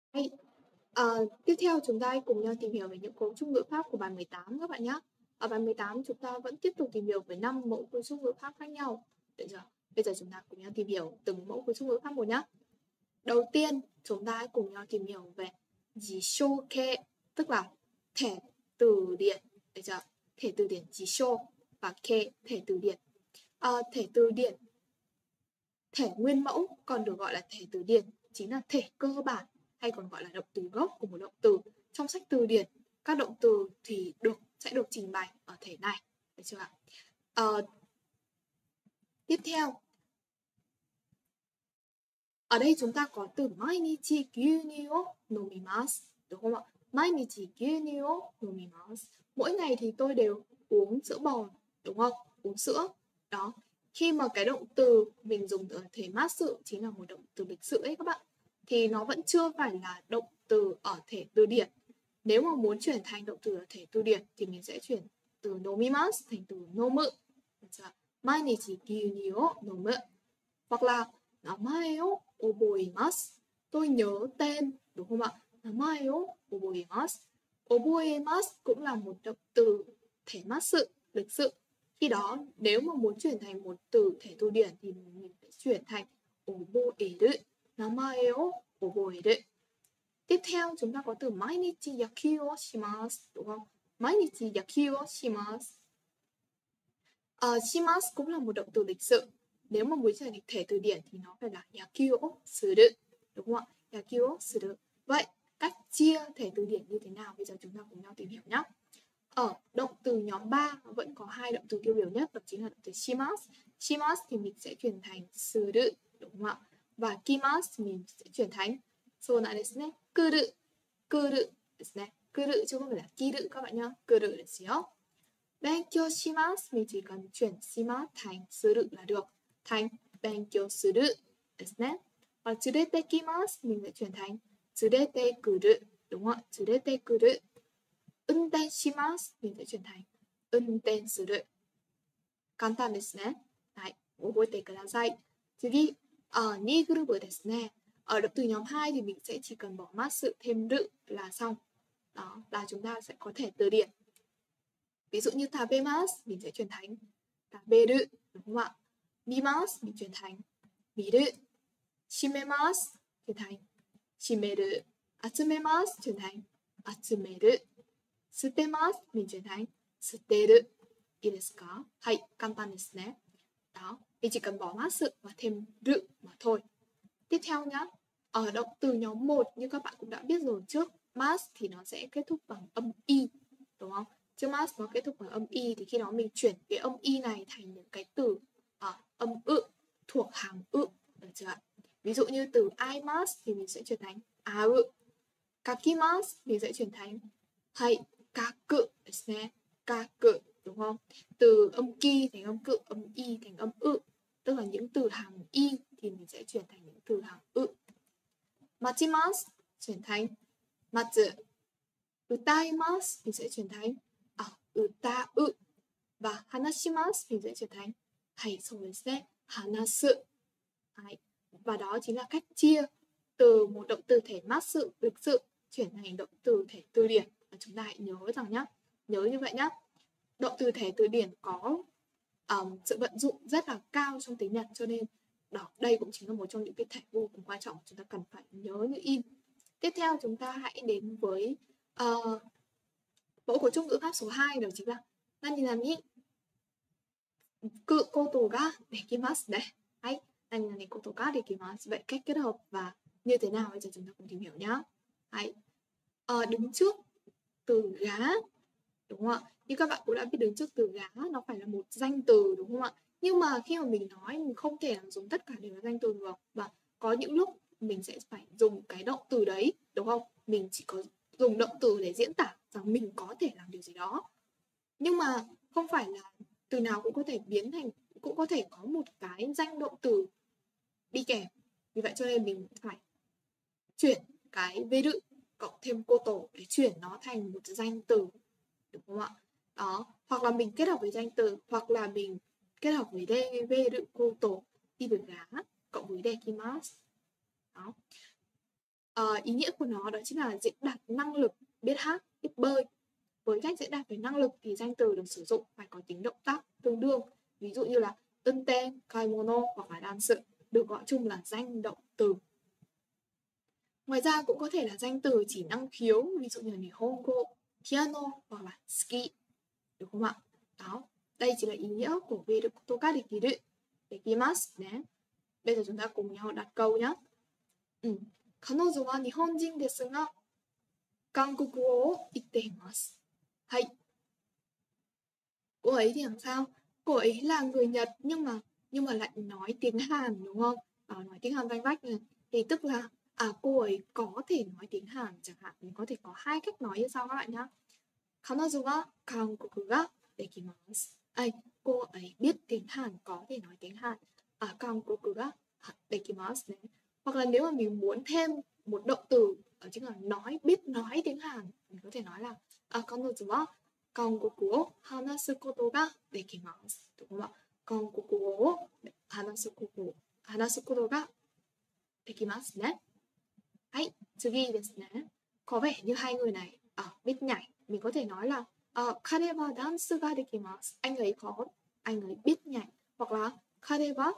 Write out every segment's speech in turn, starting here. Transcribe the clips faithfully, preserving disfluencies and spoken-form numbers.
Hay. Ờ, tiếp theo chúng ta hãy cùng nhau tìm hiểu về những cấu trúc ngữ pháp của bài mười tám các bạn nhé. Ở bài mười tám chúng ta vẫn tiếp tục tìm hiểu về năm mẫu cấu trúc ngữ pháp khác nhau. Được chưa? Bây giờ chúng ta cùng nhau tìm hiểu từng mẫu cấu trúc ngữ pháp một nhé. Đầu tiên chúng ta hãy cùng nhau tìm hiểu về jishoke, tức là thẻ từ điển. Được chưa? Thẻ từ điển jisho và ke thẻ từ điển. À, thẻ từ điển, thẻ nguyên mẫu còn được gọi là thẻ từ điển, chính là thể cơ bản hay còn gọi là động từ gốc của một động từ. Trong sách từ điển, các động từ thì được sẽ được trình bày ở thể này. Được chưa ạ? À, tiếp theo, ở đây chúng ta có từ mainichi gyuniu o nomimasu, đúng không ạ? Mainichi gyuniu o nomimasu. Mỗi ngày thì tôi đều uống sữa bò, đúng không? Uống sữa. Đó. Khi mà cái động từ mình dùng ở thể mát sự chính là một động từ lịch sự ấy các bạn, thì nó vẫn chưa phải là động từ ở thể từ điển. Nếu mà muốn chuyển thành động từ ở thể từ điển thì mình sẽ chuyển từ nomimasu thành từ nomu. Mainichi gyuniu o nomu. Hoặc là namae o oboimasu, tôi nhớ tên, đúng không ạ? Namae o oboimasu. Oboimasu cũng là một động từ thể mát sự, lịch sự. Khi đó nếu mà muốn chuyển thành một từ thể từ điển thì mình phải chuyển thành oboeru, namae o oboeru. Tiếp theo chúng ta có từ mainichi yaku o shimasu, đúng không? Mainichi yaku o shimasu. Uh, shimasu cũng là một động từ lịch sự. Nếu mà muốn chuyển thành thể từ điển thì nó phải là yaku o suru, đúng không ạ? Yaku o suru. Vậy cách chia thể từ điển như thế nào? Bây giờ chúng ta cùng nhau tìm hiểu nhé. Ở động từ nhóm ba vẫn có hai động từ tiêu biểu nhất, đó chính là động từ shimasu. Shimasu thì mình sẽ chuyển thành suru, đúng không ạ? Và kimasu mình sẽ chuyển thành so nan desu ne, kuru, kuru desu ne, kuru chứ không phải là kiru các bạn nhá, kuru desu yo. Benkyou shimasu mình chỉ cần chuyển shimasu thành suru là được, thành benkyou suru desu ne. Và tsurete kimasu mình sẽ chuyển thành tsurete kuru, đúng không ạ? Tsurete kuru. Unten shimasu mình sẽ chuyển thành unten suru. Kantan desu ne. Đấy, oboete kudasai. Tsugi, ở ni group desu ne. Ở động từ nhóm hai thì mình sẽ chỉ cần bỏ masu thêm ru là xong. Đó, là chúng ta sẽ có thể từ điển. Ví dụ như tabemasu mình sẽ chuyển thành taberu, đúng không ạ? Mimasu mình chuyển thành miru. Shimemasu chuyển thành shimeru. Atsumemasu chuyển thành atsumeru. Sutemasu mình chuyển thành suteru. Ii desu ka? Hai, kantan desu ne. Đó, mình chỉ cần bỏ masu và thêm ru mà thôi. Tiếp theo nhá, ở động từ nhóm một như các bạn cũng đã biết rồi, trước mas thì nó sẽ kết thúc bằng âm y, đúng không? Trước mas nó kết thúc bằng âm y thì khi đó mình chuyển cái âm y này thành những cái từ uh, âm ự thuộc hàm ự, được chưa ạ? Ví dụ như từ aimasu thì mình sẽ chuyển thành au, kakimasu mình sẽ chuyển thành hai, kaku desu ne, kaku, đúng không? Từ âm ki thành âm cự, âm y thành âm ự, tức là những từ hàm y thì mình sẽ chuyển thành những từ hàm ự. Machimasu chuyển thành matsu. Utaimasu mình sẽ chuyển thành à, utau. Và hanashimasu mình sẽ chuyển thành hai, so desu ne, hanasu. Và đó chính là cách chia từ một động từ thể mát sự, lịch sự chuyển thành động từ thể từ điển. Và chúng ta hãy nhớ rằng nhá, nhớ như vậy nhá. Động từ thể từ điển có um, sự vận dụng rất là cao trong tiếng Nhật, cho nên đó, đây cũng chính là một trong những cái thể vô cùng quan trọng chúng ta cần phải nhớ như in. Tiếp theo chúng ta hãy đến với uh, mẫu cấu trúc ngữ pháp số hai, đó chính là nani nani cự koto ga dekimasu này. Hay, nani nani koto ga dekimasu. Vậy cách kết hợp và như thế nào bây giờ chúng ta cùng tìm hiểu nhá. Hay, uh, đứng trước từ gá, đúng không ạ? Như các bạn cũng đã biết đứng trước từ gá nó phải là một danh từ, đúng không ạ? Nhưng mà khi mà mình nói mình không thể làm dùng tất cả đều là danh từ được, và có những lúc mình sẽ phải dùng cái động từ đấy, đúng không? Mình chỉ có dùng động từ để diễn tả rằng mình có thể làm điều gì đó, nhưng mà không phải là từ nào cũng có thể biến thành, cũng có thể có một cái danh động từ đi kèm. Vì vậy cho nên mình phải chuyển cái veru cộng thêm koto để chuyển nó thành một danh từ, đúng không ạ? Đó, hoặc là mình kết hợp với danh từ, hoặc là mình kết hợp với de, veru, koto, đi với gá cộng với dekimasu. Đó. uh, ý nghĩa của nó đó chính là diễn đạt năng lực, biết hát, biết bơi. Với cách diễn đạt về năng lực thì danh từ được sử dụng phải có tính động tác tương đương. Ví dụ như là unten, kaimono hoặc là dansu được gọi chung là danh động từ. Ngoài ra cũng có thể là danh từ chỉ năng khiếu, ví dụ như nihongo, piano hoặc là ski, được không ạ? Đó, đây chỉ là ý nghĩa của veru koto ga dekiru, dekimasu nhé. Bây giờ chúng ta cùng nhau đặt câu nhé. Ừ. Kanojo wa nihonjin desu ga Kangoku wo itte imasu. Hay. Cô ấy thì làm sao? Cô ấy là người Nhật nhưng mà nhưng mà lại nói tiếng Hàn, đúng không? À, nói tiếng Hàn vanh vách này. Thì tức là à cô ấy có thể nói tiếng Hàn chẳng hạn. Mình có thể có hai cách nói như sau các bạn nhé. Kanojo wa Kangoku ga dekimasu. Ai, cô ấy biết tiếng Hàn, có thể nói tiếng Hàn. À, Kangoku ga dekimasu này. Hoặc là nếu mà mình muốn thêm một động từ ở chính là nói, biết nói tiếng Hàn, mình có thể nói là à, Kanojo wa Kangoku wo hanasu koto ga dekimasu, đúng không ạ? Kangoku wo hanasu koto hanasu koto ga dekimasu ne. Hay, tsugi desu ne. Có vẻ như hai người này à, biết nhảy, mình có thể nói là kare wa dansu ga dekimasu. Anh ấy có, anh ấy biết nhảy. Hoặc là kare wa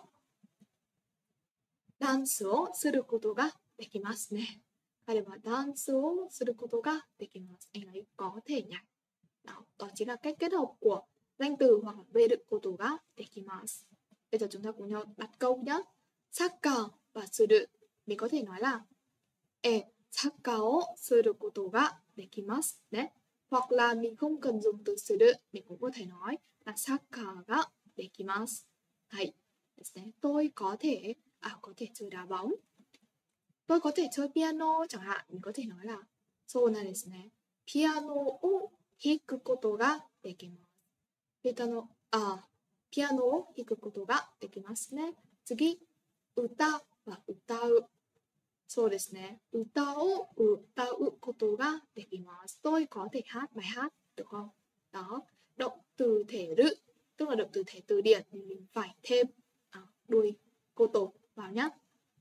dansu wo suru koto ga dekimasu ne. Kare wa dansu wo suru koto ga dekimasu. Anh ấy có thể nhảy. Đó, đó chính là cách kết hợp của danh từ hoặc là veru koto ga dekimasu. Bây giờ chúng ta cùng nhau đặt câu nhé. Sakka và suru. Mình có thể nói là e sakka wo suru koto ga dekimasu ne. Hoặc là mình không cần dùng từ suru, mình cũng có thể nói là sakka ga dekimasu. Hay. Tôi có thể à có thể chơi đá bóng. Tôi có thể chơi piano chẳng hạn, mình có thể nói là sou nan desu ne. Piano wo hiku koto ga dekimasu. Piano à piano wo hiku koto ga dekimasu ne. Tsugi, uta và utau. Sou desu ne. Uta wo utau koto ga dekimasu. Tôi có thể hát bài hát, được không? Đó, động từ thể rự, tức là động từ thể từ điển thì mình phải thêm à, đuôi koto vào nhé.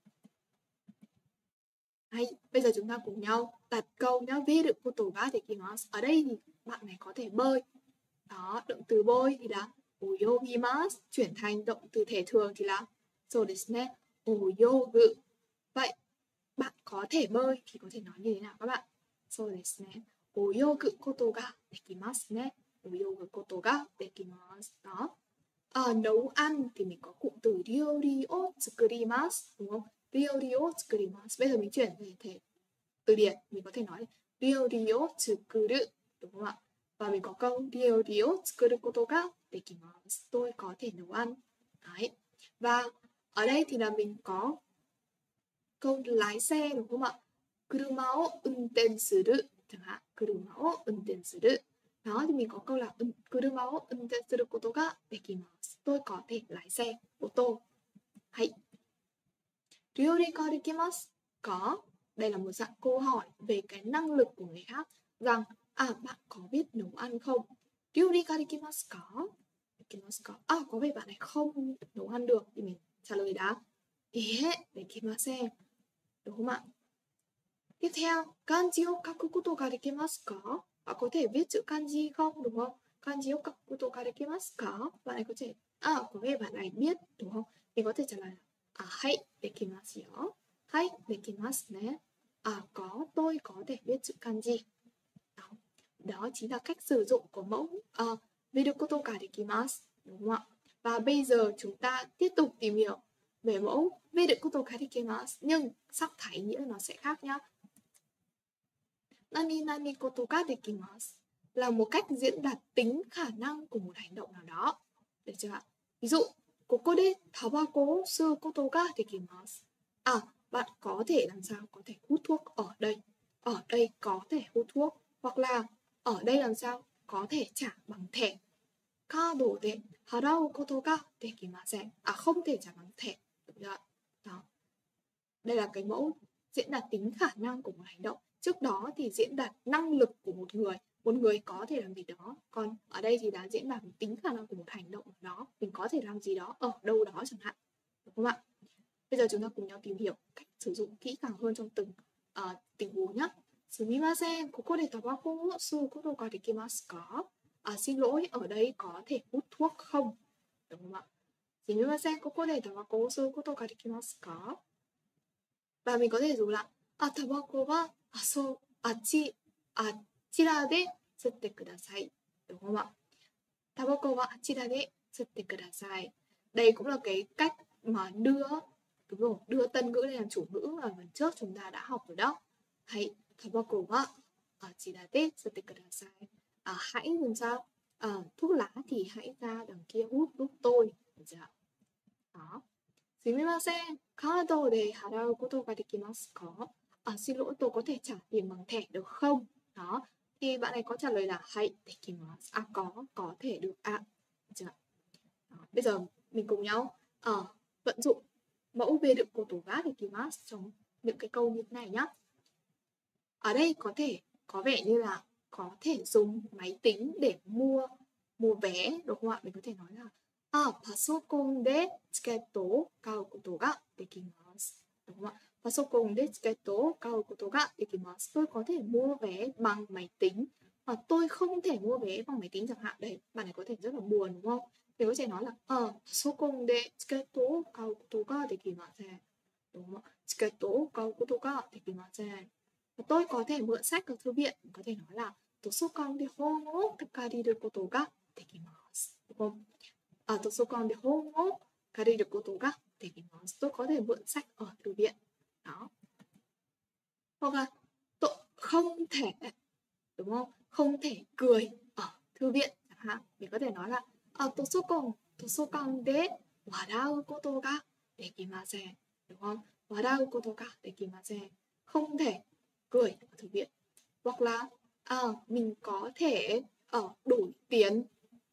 Hay, bây giờ chúng ta cùng nhau đặt câu nhá. Veru koto ga dekimasu. Ở đây thì bạn này có thể bơi. Đó, động từ bơi thì là oyogimasu. Chuyển thành động từ thể thường thì là sou desu ne, oyogu. Vậy, bạn có thể bơi thì có thể nói như thế nào các bạn? Sou desu ne, oyogu koto ga dekimasu ne. Oyogu koto ga dekimasu. Đó. À, nấu ăn thì mình có cụm từ ryori o tsukurimasu, đúng không? Ryori o tsukurimasu. Bây giờ mình chuyển về thể từ điển, mình có thể nói ryori o tsukuru, đúng không ạ? Và mình có câu ryori o tsukuru koto ga dekimasu. Tôi có thể nấu ăn. Đấy. Và ở đây thì là mình có câu lái xe, đúng không ạ? Kuruma o unten suru chẳng hạn. Kuruma o unten suru. Đó thì mình có câu là kuruma o unten suru koto ga dekimasu. Tôi có thể lái xe ô tô. Hay. Ryori ka dekimasu ka? Đây là một dạng câu hỏi về cái năng lực của người khác, rằng à bạn có biết nấu ăn không? Ryori ka dekimasu ka? Dekimasu ka? À có vẻ bạn này không nấu ăn được thì mình trả lời đã ie dekimasen, đúng không ạ? Tiếp theo, kanji o kaku koto ga dekimasu ka? Bạn có thể viết chữ kanji không, đúng không? Kanji o kaku koto ga dekimasu ka? Bạn này có thể à có vẻ bạn này biết, đúng không? Mình có thể trả lời là à hay dekimasu yo. Hay dekimasu ne. À có, tôi có thể viết chữ kanji. Đó, đó chính là cách sử dụng của mẫu uh, veru koto ga dekimasu, đúng không ạ? Và bây giờ chúng ta tiếp tục tìm hiểu về mẫu veru koto ga dekimasu, nhưng sắc thái nghĩa nó sẽ khác nhá. Nani nani koto ga dekimasu là một cách diễn đạt tính khả năng của một hành động nào đó, được chưa ạ? Ví dụ, koko de tabako o suu koto ga dekimasu. À, bạn có thể làm sao? Có thể hút thuốc ở đây. Ở đây có thể hút thuốc. Hoặc là ở đây làm sao? Có thể trả bằng thẻ. Kado de harau koto ga dekimasen. À, không thể trả bằng thẻ. Được chưa? Đó. Đây là cái mẫu diễn đạt tính khả năng của một hành động. Trước đó thì diễn đạt năng lực của một người. Một người có thể làm gì đó. Còn ở đây thì đã diễn đạt tính khả năng của một hành động đó. Mình có thể làm gì đó ở đâu đó chẳng hạn. Được không ạ? Bây giờ chúng ta cùng nhau tìm hiểu cách sử dụng kỹ càng hơn trong từng uh, tình huống nhé. Sumimasen, kokode tabako wo suu koto ga dekimasu ka? À, xin lỗi, ở đây có thể hút thuốc không? Đúng không ạ? Sumimasen, kokode tabako wo suu koto ga dekimasu ka? Và mình có thể dùng là à, tabako wa à, so, à, chi, à, chira de sutte kudasai. Đúng không ạ? Tabako wa chira de sutte kudasai. Đây cũng là cái cách mà đưa, đúng rồi, đưa tân ngữ lên làm chủ ngữ mà lần trước chúng ta đã học rồi đó. Hãy tabako wa chira de sutte kudasai. À, hãy làm sao? À, thuốc lá thì hãy ra đằng kia hút giúp tôi. Được chưa? Đó. Sumimasen, kado de harau koto ga dekimasu ka? À, xin lỗi, tôi có thể trả tiền bằng thẻ được không? Đó. Thì bạn này có trả lời là hãy dekimasu. À, có, có thể được ạ. À. Được chưa? Đó. Bây giờ mình cùng nhau à, vận dụng mẫu về được koto ga dekimasu trong những cái câu như thế này nhá. Ở đây có thể có vẻ như là có thể dùng máy tính để mua mua vé, đúng không ạ? Mình có thể nói là à, pasokon de chiketo o kau koto ga dekimasu. Đúng không ạ? Pasokon de chiketo o kau koto ga dekimasu. Tôi có thể mua vé bằng máy tính. Và tôi không thể mua vé bằng máy tính chẳng hạn. Đây, bạn này có thể rất là buồn đúng không? Mình có thể nói là à, pasokon de chiketo o kau koto ga dekimasu. Đúng không ạ? Chiketo o kau koto ga dekimasu. Tôi có thể mượn sách ở thư viện. Mình có thể nói là Tosokon de hon o takariru koto ga dekimasu. Đúng không? À, Tosokon de hon o takariru koto ga dekimasu. Tôi có thể mượn sách ở thư viện. Đó. Hoặc là tôi không thể, đúng không? Không thể cười ở thư viện chẳng hạn. Mình có thể nói là à, Tosokon, Tosokon de warau koto ga dekimasen. Đúng không? Warau koto ga dekimasen. Không thể cười ở thư viện. Hoặc là à, mình có thể ở uh, đổi tiền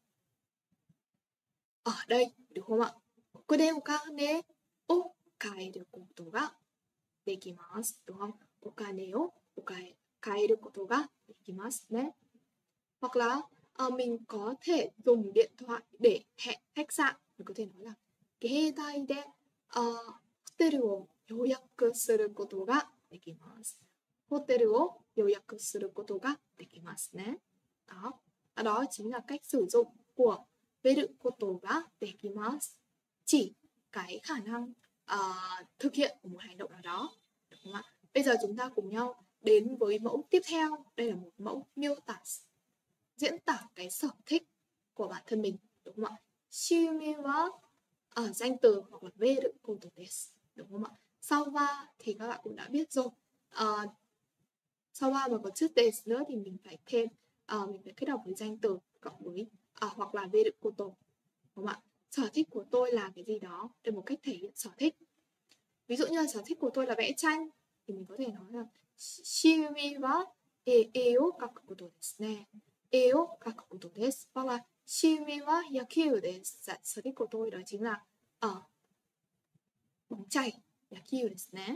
ở đây, đúng không ạ? Kode o kane o kaeru koto ga dekimasu, đúng không? O kane o kaeru koto ga dekimasu ne. Hoặc là uh, mình có thể dùng điện thoại để hẹn khách sạn. Mình có thể nói là keidai de uh, hoteru o yoyaku suru koto ga dekimasu. Hoteru o yoyaku suru koto ga dekimasu ne. Đó. Đó chính là cách sử dụng của veru koto ga dekimasu, chỉ cái khả năng uh, thực hiện của một hành động nào đó. Được không ạ? Bây giờ chúng ta cùng nhau đến với mẫu tiếp theo. Đây là một mẫu miêu tả, diễn tả cái sở thích của bản thân mình. Đúng không ạ? Shumi wa ở danh từ hoặc là veru koto desu. Đúng không ạ? Sau wa thì các bạn cũng đã biết rồi. Uh, sau wa mà có chữ desu nữa thì mình phải thêm uh, mình phải kết hợp với danh từ cộng với uh, hoặc là veru koto. Đúng không ạ? Sở thích của tôi là cái gì đó, để một cách thể hiện sở thích. Ví dụ như là sở thích của tôi là vẽ tranh thì mình có thể nói là shumi wa e o kaku koto desu ne. E o kaku koto desu. Hoặc là shumi wa yakiu desu. Sở thích của tôi đó chính là ở uh, bóng chày, yakiu desu ne.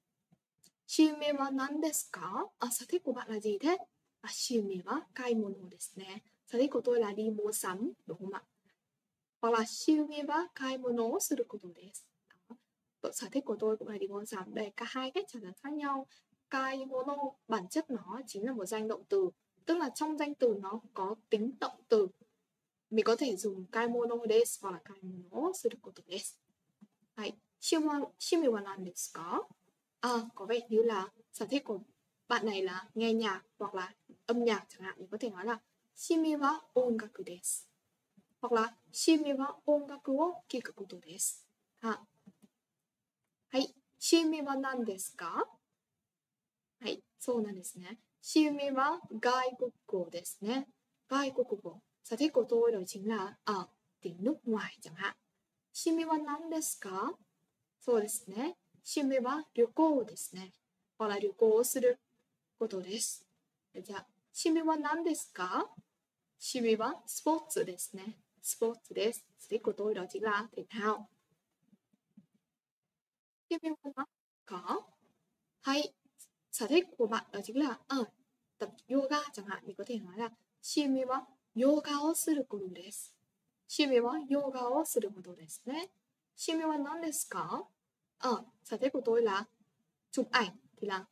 Shumi wa nan desu ka? À, sở thích của bạn là gì thế? À, shumi wa kaimono desu ne. Sở thích của tôi là đi mua sắm, đúng không ạ? Hoặc là shumi wa kaimono o suru koto desu. Sở thích của tôi cũng là đi mua sắm. Đây, cả hai cách trả lời khác nhau. Kaimono bản chất nó chính là một danh động từ, tức là trong danh từ nó có tính động từ. Mình có thể dùng kaimono desu hoặc là kaimono o suru koto desu. Đấy, shumi wa nan desu ka? À, có vẻ như là sở thích của bạn này là nghe nhạc hoặc là âm nhạc chẳng hạn. Mình có thể nói là shumi wa ongaku desu. Hoặc là shumi wa ongaku o kiku koto desu. Ha. Hai, shumi wa nan desu ka? Hai, sou nan desu ne. Shumi wa gaikoku desu ne. Gaikoku. Sở thích của tôi đó chính là ở tiếng nước ngoài chẳng hạn. Shumi wa nan desu ka? Sou desu ne. Shumi wa ryukou desu ne. Hoặc là ryukou o suru koto desu. Được chưa? Shumi wa nan desu ka? Shumi wa sports desu ne. Sports desu. Sở thích của tôi đó chính là thể thao. Shumi wa nan ka? Hay, sở thích của bạn đó chính là ở tập yoga chẳng hạn. Mình có thể nói là shumi wa yoga o suru koto desu. Shumi wa yoga o suru koto desu ne. Shumi wa nan desu ka? Ờ, sở thích của tôi là chụp ảnh thì là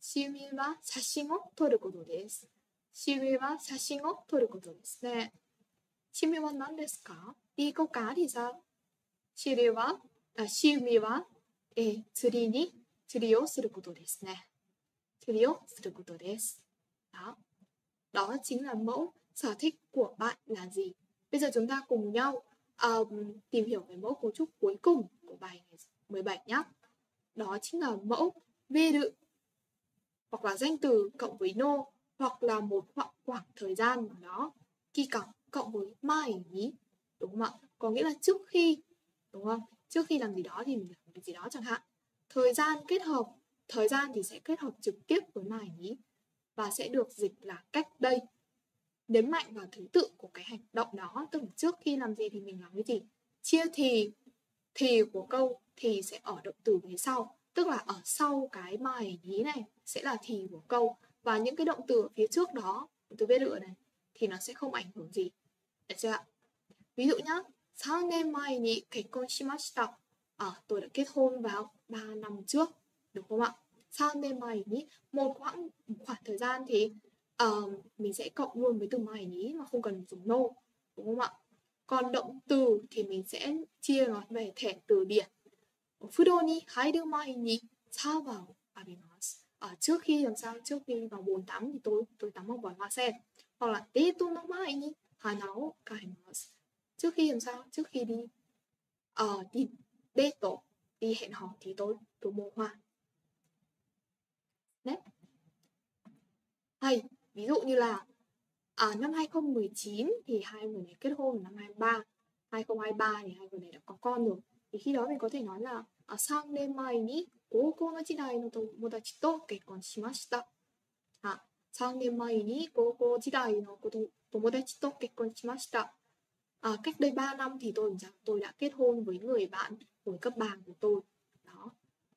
趣味は写真を撮ることです。趣味は写真を撮ることですね。趣味は何ですか？đi câu cá thì sao? 趣味は、あ、趣味は、えー、釣りに、釣りをすることですね。釣りをすることです。Đó. Đó chính là mẫu sở thích của bạn là gì? Bây giờ chúng ta cùng nhau um, tìm hiểu về mẫu cấu trúc cuối cùng của bài mười bảy nhé. Đó chính là mẫu veru hoặc là danh từ cộng với no hoặc là một khoảng, khoảng thời gian nào đó. Kika cộng với mai nhí, đúng không ạ? Có nghĩa là trước khi, đúng không? Trước khi làm gì đó thì mình làm việc gì đó chẳng hạn. Thời gian kết hợp, thời gian thì sẽ kết hợp trực tiếp với mai nhí và sẽ được dịch là cách đây. Nhấn mạnh vào thứ tự của cái hành động đó, tức là trước khi làm gì thì mình làm cái gì. Chia thì, thì của câu thì sẽ ở động từ phía sau, tức là ở sau cái mai nhí này sẽ là thì của câu, và những cái động từ ở phía trước đó, động từ vế lựa này thì nó sẽ không ảnh hưởng gì. Được chưa ạ? Ví dụ nhá, sáu年前に結婚しました. À, tôi đã kết hôn vào ba năm trước, đúng không ạ? sáu年前に, một khoảng, một khoảng thời gian thì uh, mình sẽ cộng luôn với từ mai nhí mà không cần dùng no, đúng không ạ? Còn động từ thì mình sẽ chia nó về thẻ từ điển. Fudo ni hairu mai ni shower abimasu. À, trước khi làm sao? Trước khi vào bồn tắm thì tôi tôi tắm bằng vòi hoa sen. Hoặc là deito no mai ni hana o kaimasu. Trước khi làm sao? Trước khi đi uh, đi date, đi hẹn hò thì tôi tôi mua hoa. Đấy. Hay, ví dụ như là à, năm hai không một chín thì hai người này kết hôn năm hai ba. hai không hai ba thì hai người này đã có con rồi. Thì khi đó mình có thể nói là à, sang年前に高校の時代の友達と結婚しました。あ、さんねんまえに高校時代の友達と結婚しました. À, cách đây ba năm thì tôi tôi đã kết hôn với người bạn hồi cấp ba của tôi. Đó.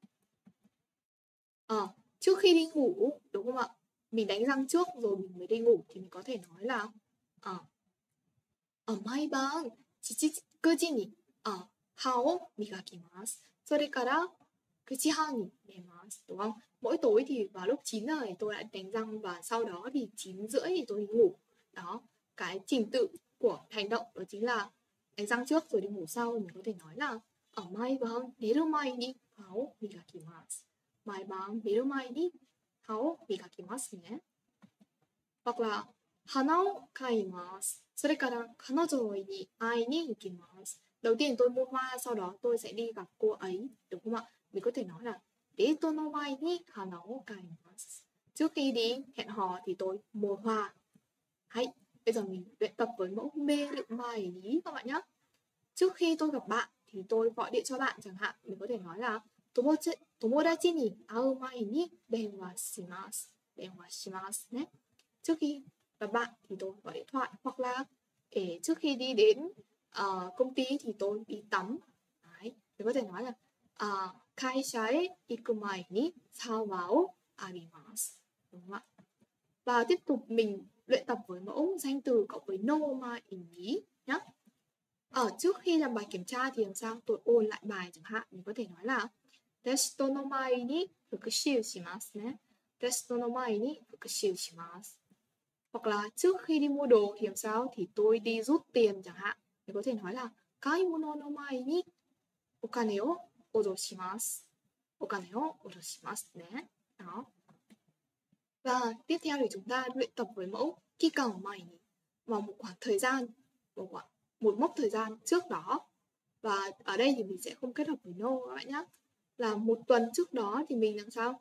À, trước khi đi ngủ, đúng không ạ? Mình đánh răng trước rồi mình mới đi ngủ thì mình có thể nói là à, à, mai ban chichi ku ji ni à, ha o migakimasu. それからくじはんに寝ます, đúng không? Mỗi tối thì vào lúc chín giờ thì tôi đã đánh răng và sau đó thì chín rưỡi thì tôi đi ngủ. Đó, cái trình tự của hành động đó chính là đánh răng trước rồi đi ngủ sau. Mình có thể nói là ở mai ban neru mai ni ha o migakimasu. Mai ban neru mai ni ha o migakimasu nhé. Hoặc là hana o kaimasu. それから彼女に会いに行きます. Đầu tiên tôi mua hoa, sau đó tôi sẽ đi gặp cô ấy, đúng không ạ? Mình có thể nói là deito no mai ni hana o kaimasu. Trước khi đi hẹn hò thì tôi mua hoa. Hay, bây giờ mình luyện tập với mẫu meru mai ni các bạn nhé. Trước khi tôi gặp bạn thì tôi gọi điện cho bạn chẳng hạn, mình có thể nói là tomodachi ni au mai ni denwa shimasu. Denwa shimasu nhé. Trước khi gặp bạn thì tôi gọi điện thoại, hoặc là để trước khi đi đến uh, công ty thì tôi đi tắm. Đấy, mình có thể nói là uh, kaisha e iku mai ni shower o abimasu, đúng không ạ? Và tiếp tục mình luyện tập với mẫu danh từ cộng với no mai nhí nhé. Ở trước khi làm bài kiểm tra thì làm sao? Tôi ôn lại bài chẳng hạn, mình có thể nói là testo no mai ni fukushou shimasu ne. Testo no mai ni fukushou shimasu. Hoặc là trước khi đi mua đồ thì làm sao? Thì tôi đi rút tiền chẳng hạn. Mình có thể nói là kaimono no mai ni okane o odoshimasu. Okane o odoshimasu ne. Đó. Và tiếp theo thì chúng ta luyện tập với mẫu kikao mai ni vào một khoảng thời gian, một, khoảng, một mốc thời gian trước đó. Và ở đây thì mình sẽ không kết hợp với no các bạn nhé. Là một tuần trước đó thì mình làm sao?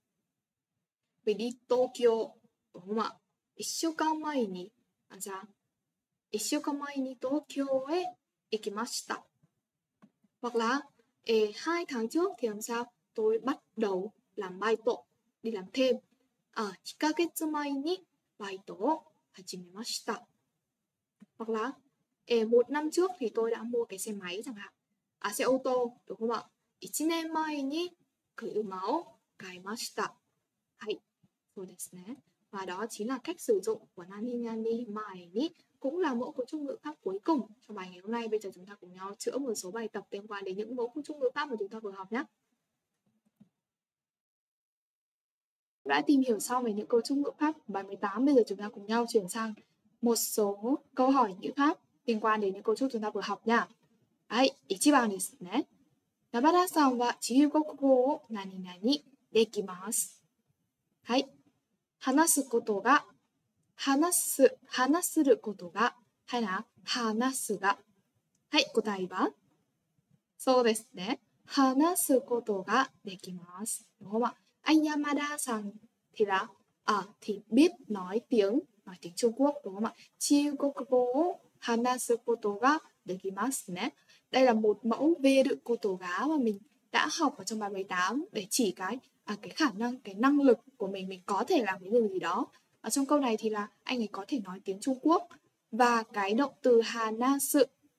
Mình đi Tokyo, đúng không ạ? いっしゅうかんまえに、あ、じゃあ、いっしゅうかんまえに東京へ行きました. Hoặc là, eh, hai tháng trước thì làm sao? Tôi bắt đầu làm bài tổ, đi làm thêm. À, にかげつまえにバイトを始めました. Hoặc là, eh, một năm trước thì tôi đã mua cái xe máy chẳng hạn. À, xe ô tô, đúng không ạ? いちねんまえに車を買いました. Hay, そうですね. Và đó chính là cách sử dụng của nani nani mai ni, cũng là mẫu cấu trúc ngữ pháp cuối cùng cho bài ngày hôm nay. Bây giờ chúng ta cùng nhau chữa một số bài tập liên quan đến những mẫu cấu trúc ngữ pháp mà chúng ta vừa học nhé. Đã tìm hiểu xong về những cấu trúc ngữ pháp của bài mười tám, bây giờ chúng ta cùng nhau chuyển sang một số câu hỏi ngữ pháp liên quan đến những cấu trúc chúng ta vừa học nha. Đấy, một番ですね。山田さんは中国語を何々できます。はい。話すことが、話す、話することが、hay là 話すが。はい、答えはそうですね。話すことができます。Đúng không ạ? Anh Yamada-san thì là à, thì biết nói tiếng nói tiếng Trung Quốc, đúng không ạ? Chigokugo hanasu koto ga dekimasu ne. Đây là một mẫu về đựng koto ga mà mình đã học ở trong bài mười tám để chỉ cái à, cái khả năng, cái năng lực của mình, mình có thể làm cái điều gì đó. Ở trong câu này thì là anh ấy có thể nói tiếng Trung Quốc, và cái động từ hanasu,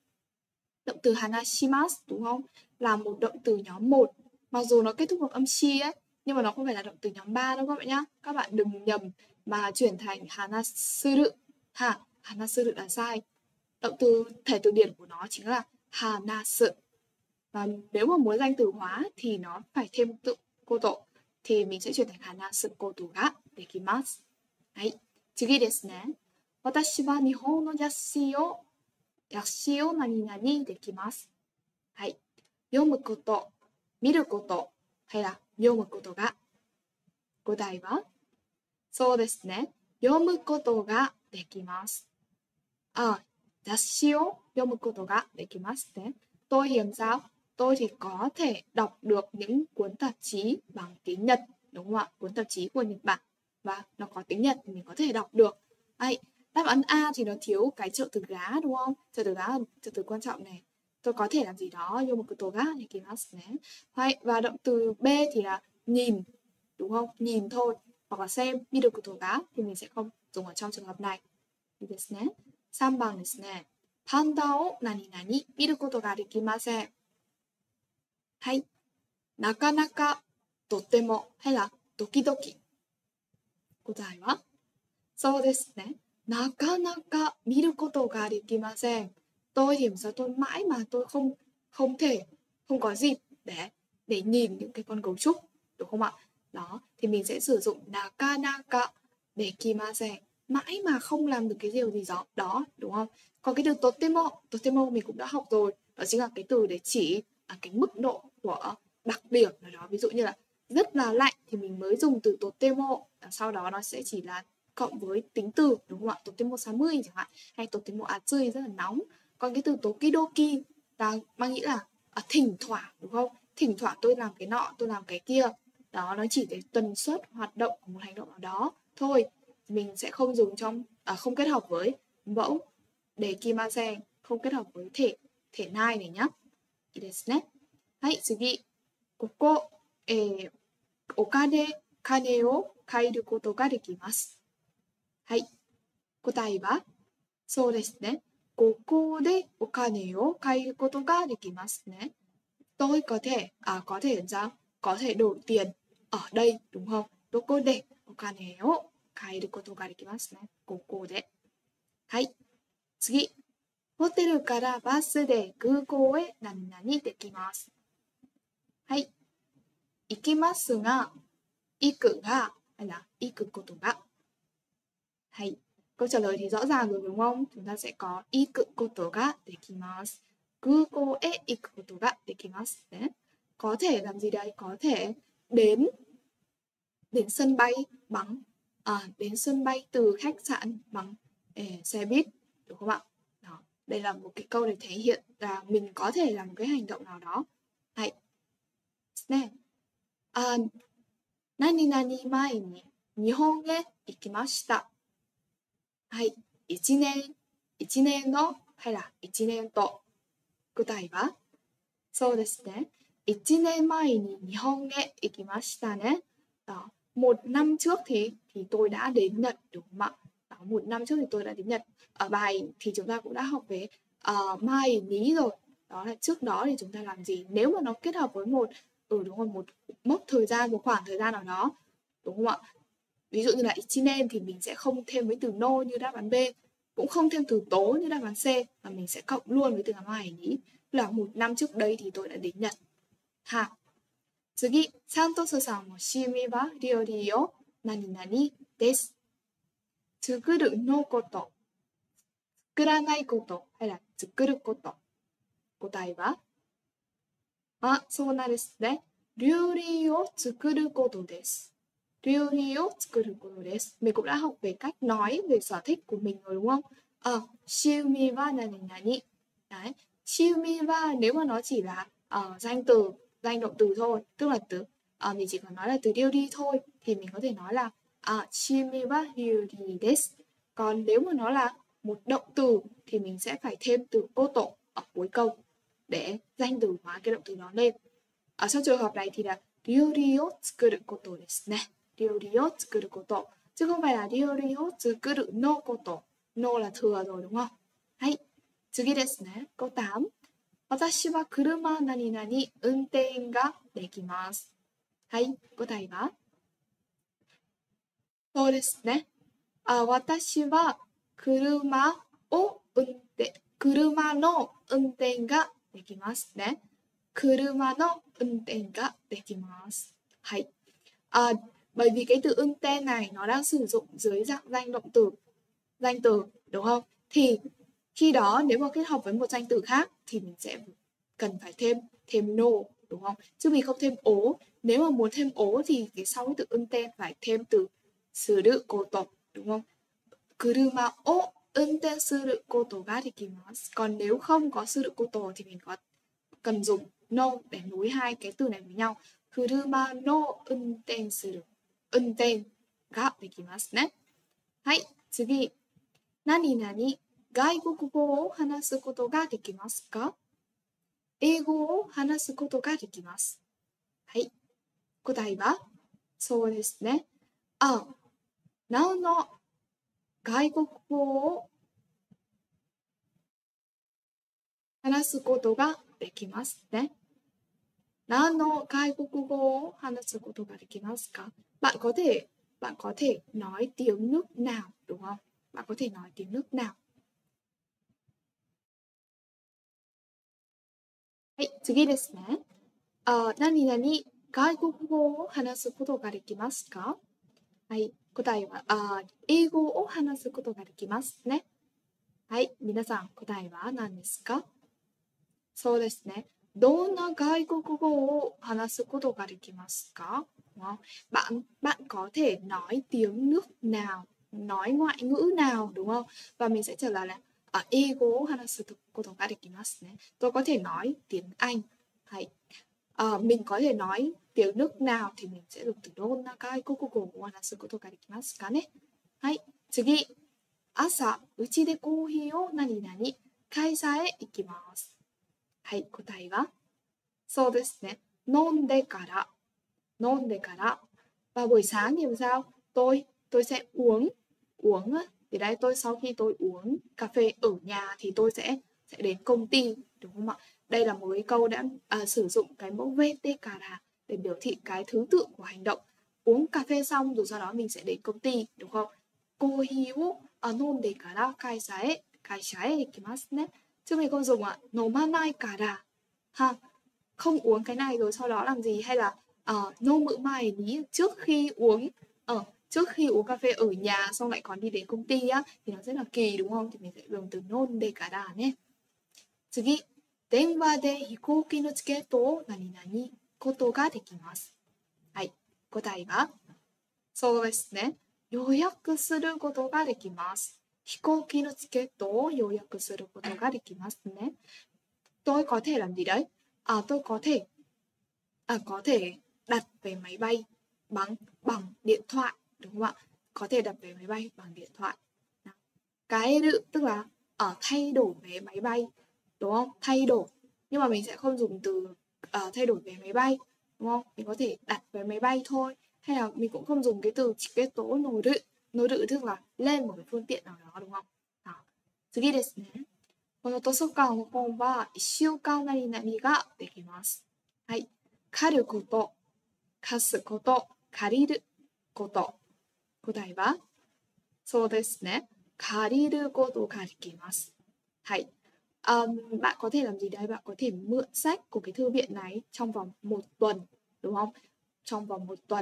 động từ hanashimasu, đúng không? Là một động từ nhóm một. Mặc dù nó kết thúc bằng âm shi ấy, nhưng mà nó không phải là động từ nhóm ba đâu các bạn nhá. Các bạn đừng nhầm mà chuyển thành hanasuru. Ha, hanasuru là sai. Động từ thể từ điển của nó chính là hanasu. Và nếu mà muốn danh từ hóa thì nó phải thêm tự koto, thì mình sẽ chuyển thành hanasu koto ga dekimasu. Đấy,次ですね。私は日本の雑誌を雑誌を何々できます。はい。読むこと、見ること、hay là 読むことが。答えはそうですね。読むことができます。À, 雑誌を読むことができますね. Tôi hiểu sao? Tôi thì có thể đọc được những cuốn tạp chí bằng tiếng Nhật, đúng không ạ? Cuốn tạp chí của Nhật Bản và nó có tiếng Nhật thì mình có thể đọc được. Đấy, đáp án A thì nó thiếu cái trợ từ gá, đúng không? Trợ từ gá là trợ từ quan trọng này. Tôi có thể làm gì đó, yomu koto ga dekimasu ne. Và động từ B thì là nhìn, đúng không? Nhìn thôi, hoặc là xem, miru koto ga thì mình sẽ không dùng ở trong trường hợp này. Desu ne. さんばんですね。パンダを何々見ることができません。はい。なかなか、とても、hay là ドキドキ。答えはそうですね。なかなか見ることができません。Tôi thì sao tôi mãi mà tôi không không thể, không có dịp để để nhìn những cái con gấu trúc, đúng không ạ? Đó, thì mình sẽ sử dụng nakanaka dekimasen, mãi mà không làm được cái điều gì đó, đó đúng không? Còn cái từ totemo, totemo mình cũng đã học rồi, đó chính là cái từ để chỉ à, cái mức độ của đặc điểm nào đó. Ví dụ như là rất là lạnh thì mình mới dùng từ totemo, sau đó nó sẽ chỉ là cộng với tính từ, đúng không ạ? Totemo samui chẳng hạn, hay totemo atsui rất là nóng. Còn cái từ tokidoki là mang nghĩa là à, thỉnh thoảng, đúng không? Thỉnh thoảng tôi làm cái nọ, tôi làm cái kia. Đó, nó chỉ cái tần suất hoạt động của một hành động nào đó thôi. Mình sẽ không dùng trong, à, không kết hợp với mẫu dekimasen, không kết hợp với thể, thể nai này nhá. Desu ne. Hai, tsugi. Koko, eh, okane, kane o kairu koto ga dekimasu. Hai. Kotai waそうですね。ここでお金を借りることができますね. Tôi có thể, à có thể làm sao? Có thể đổi tiền ở đây, đúng không? どこでお金を借りることができますね。ここで。はい。次。ホテルからバスで空港へ何々できます。はい。行きますが、行くが、hay là 行くことが。はい。Câu trả lời thì rõ ràng rồi đúng không? Chúng ta sẽ có iku koto ga dekimasu. Kukou e iku koto ga dekimasu. Đấy. Có thể làm gì đây? Có thể đến đến sân bay bằng à, đến sân bay từ khách sạn bằng eh, xe buýt, đúng không ạ? Đó. Đây là một cái câu để thể hiện là mình có thể làm một cái hành động nào đó. Này. Nè. À, nani nani mai ni Nihon e ikimashita. はい。一年、一年の、hay là 一年と。答えはそうですね。一年前に日本へ行きましたね. Đó. Một năm trước thì thì tôi đã đến Nhật, đúng không ạ? Đó. Một năm trước thì tôi đã đến Nhật. Ở bài thì chúng ta cũng đã học về uh, mai ní rồi. Đó là trước đó thì chúng ta làm gì? Nếu mà nó kết hợp với một, ừ đúng rồi, một mốc thời gian, một khoảng thời gian nào đó, đúng không ạ? Ví dụ như là ichinen thì mình sẽ không thêm với từ no như đáp án B, cũng không thêm từ tố như đáp án C, mà mình sẽ cộng luôn với từ mai ní, là một năm trước đây thì tôi đã đến Nhật. Ha. 次、サントスさんの趣味は料理を nani nani desu. Tsukuru no koto, tsukuranai koto hay là tsukuru koto. 答えはあ、そうなんですね。料理を作ることです。料理を作ることです。Mình cũng đã học về cách nói về sở thích của mình rồi đúng không? Ờ, Shiumi wa nani nani. Đấy, Shiumi wa nếu mà nó chỉ là uh, danh từ, danh động từ thôi, tức là từ uh, mình chỉ cần nói là từ điều đi thôi thì mình có thể nói là uh, Shiumi wa ryuri desu. Còn nếu mà nó là một động từ thì mình sẽ phải thêm từ koto ở cuối câu để danh từ hóa cái động từ đó lên. Ở trong trường hợp này thì là ryuri o tsukuru koto desu ne. Ryuri o tsukuru koto chứ không phải là ryuri o tsukuru no koto. No là thừa rồi đúng không? Hay. Tsugi desu ne. Câu tám. Watashi wa kuruma nani nani unten ga dekimasu. Hay. Câu này làそうですね。あ、私は車を運転、車の運転ができますね。車の運転ができます。Hay. À, bởi vì cái từ unten này nó đang sử dụng dưới dạng danh động từ, danh từ đúng không? Thì khi đó nếu mà kết hợp với một danh từ khác thì mình sẽ cần phải thêm thêm no đúng không? Chứ mình không thêm ố. Nếu mà muốn thêm ố thì cái sau cái từ unten phải thêm từ suru koto đúng không? Kuruma o unten suru koto ga dekimasu. Còn nếu không có suru koto thì mình có cần dùng no để nối hai cái từ này với nhau. Kuruma no unten suru. Unten ga dekimasu ne. Hai, tsugi. Nani nani gaikoku go o hanasu koto ga dekimasu ka? Eigo o hanasu koto ga dekimasu. Hai. 答えはそうですね。あ、なおの外国語を話すことができますね。何の外国語を話すことができますか? Bạn có thể bạn có thể nói tiếng nước nào đúng không? Bạn có thể nói tiếng nước nào? はい、次ですね。あ、何々外国語を話すことができますか? はい、答えはあ、英語を話すことができますね。はい、皆さん答えは何ですか? そうですね。どんな外国語を話すことができますか? Bạn bạn có thể nói tiếng nước nào, nói ngoại ngữ nào đúng không? Và mình sẽ trả lời là ở Eigo hanasu koto ga dekimasu ne. Tôi có thể nói tiếng Anh. Hay. À, mình có thể nói tiếng nước nào thì mình sẽ dùng từ donna gaikokugo wo hanasu koto ga dekimasu ka ne. Hay. Tsugi. Asa uchi de coffee o nani nani kaisa e ikimasu. はい、答えはそうですね。飲んでから、飲んでから。Và buổi sáng thì làm sao? Tôi, tôi sẽ uống, uống á. Thì đấy, tôi sau khi tôi uống cà phê ở nhà thì tôi sẽ sẽ đến công ty, đúng không ạ? Đây là một cái câu đã à, sử dụng cái mẫu vê tê kara để biểu thị cái thứ tự của hành động. Uống cà phê xong rồi sau đó mình sẽ đến công ty, đúng không? Coffee wo nonde kara kaisa e kaisa e ikimasu ne. Chứ mình không dùng ạ, nomanai kara. Ha, không uống cái này rồi sau đó làm gì? Hay là uh, no mự mai ní trước khi uống ở uh, trước khi uống cà phê ở nhà xong lại còn đi đến công ty á thì nó rất là kỳ đúng không? Thì mình sẽ dùng từ non de kara nhé. Tsugi, denwa de hikouki no chiketo o nani nani koto ga dekimasu. Hai, 答えはそうですね。予約することができます。飛行機のチケットを予約することができますね. Tôi có thể làm gì đấy? À, tôi có thể à, có thể đặt vé máy bay bằng bằng điện thoại đúng không ạ? Có thể đặt vé máy bay bằng điện thoại. Cái tức là ở thay đổi vé máy bay đúng không? Thay đổi. Nhưng mà mình sẽ không dùng từ uh, thay đổi vé máy bay đúng không? Mình có thể đặt vé máy bay thôi. Hay là mình cũng không dùng cái từ chiketo noru. Noru tức là lên một cái phương tiện nào đó đúng không? Đó. 次ですね。この図書館の本はいっしゅうかんなりなりができます。はい。借ること、貸すこと、借りること。答えはそうですね。借りることができます。はい. Um, bạn có thể làm gì đấy? Bạn có thể mượn sách của cái thư viện này trong vòng một tuần, đúng không? Trong vòng một tuần.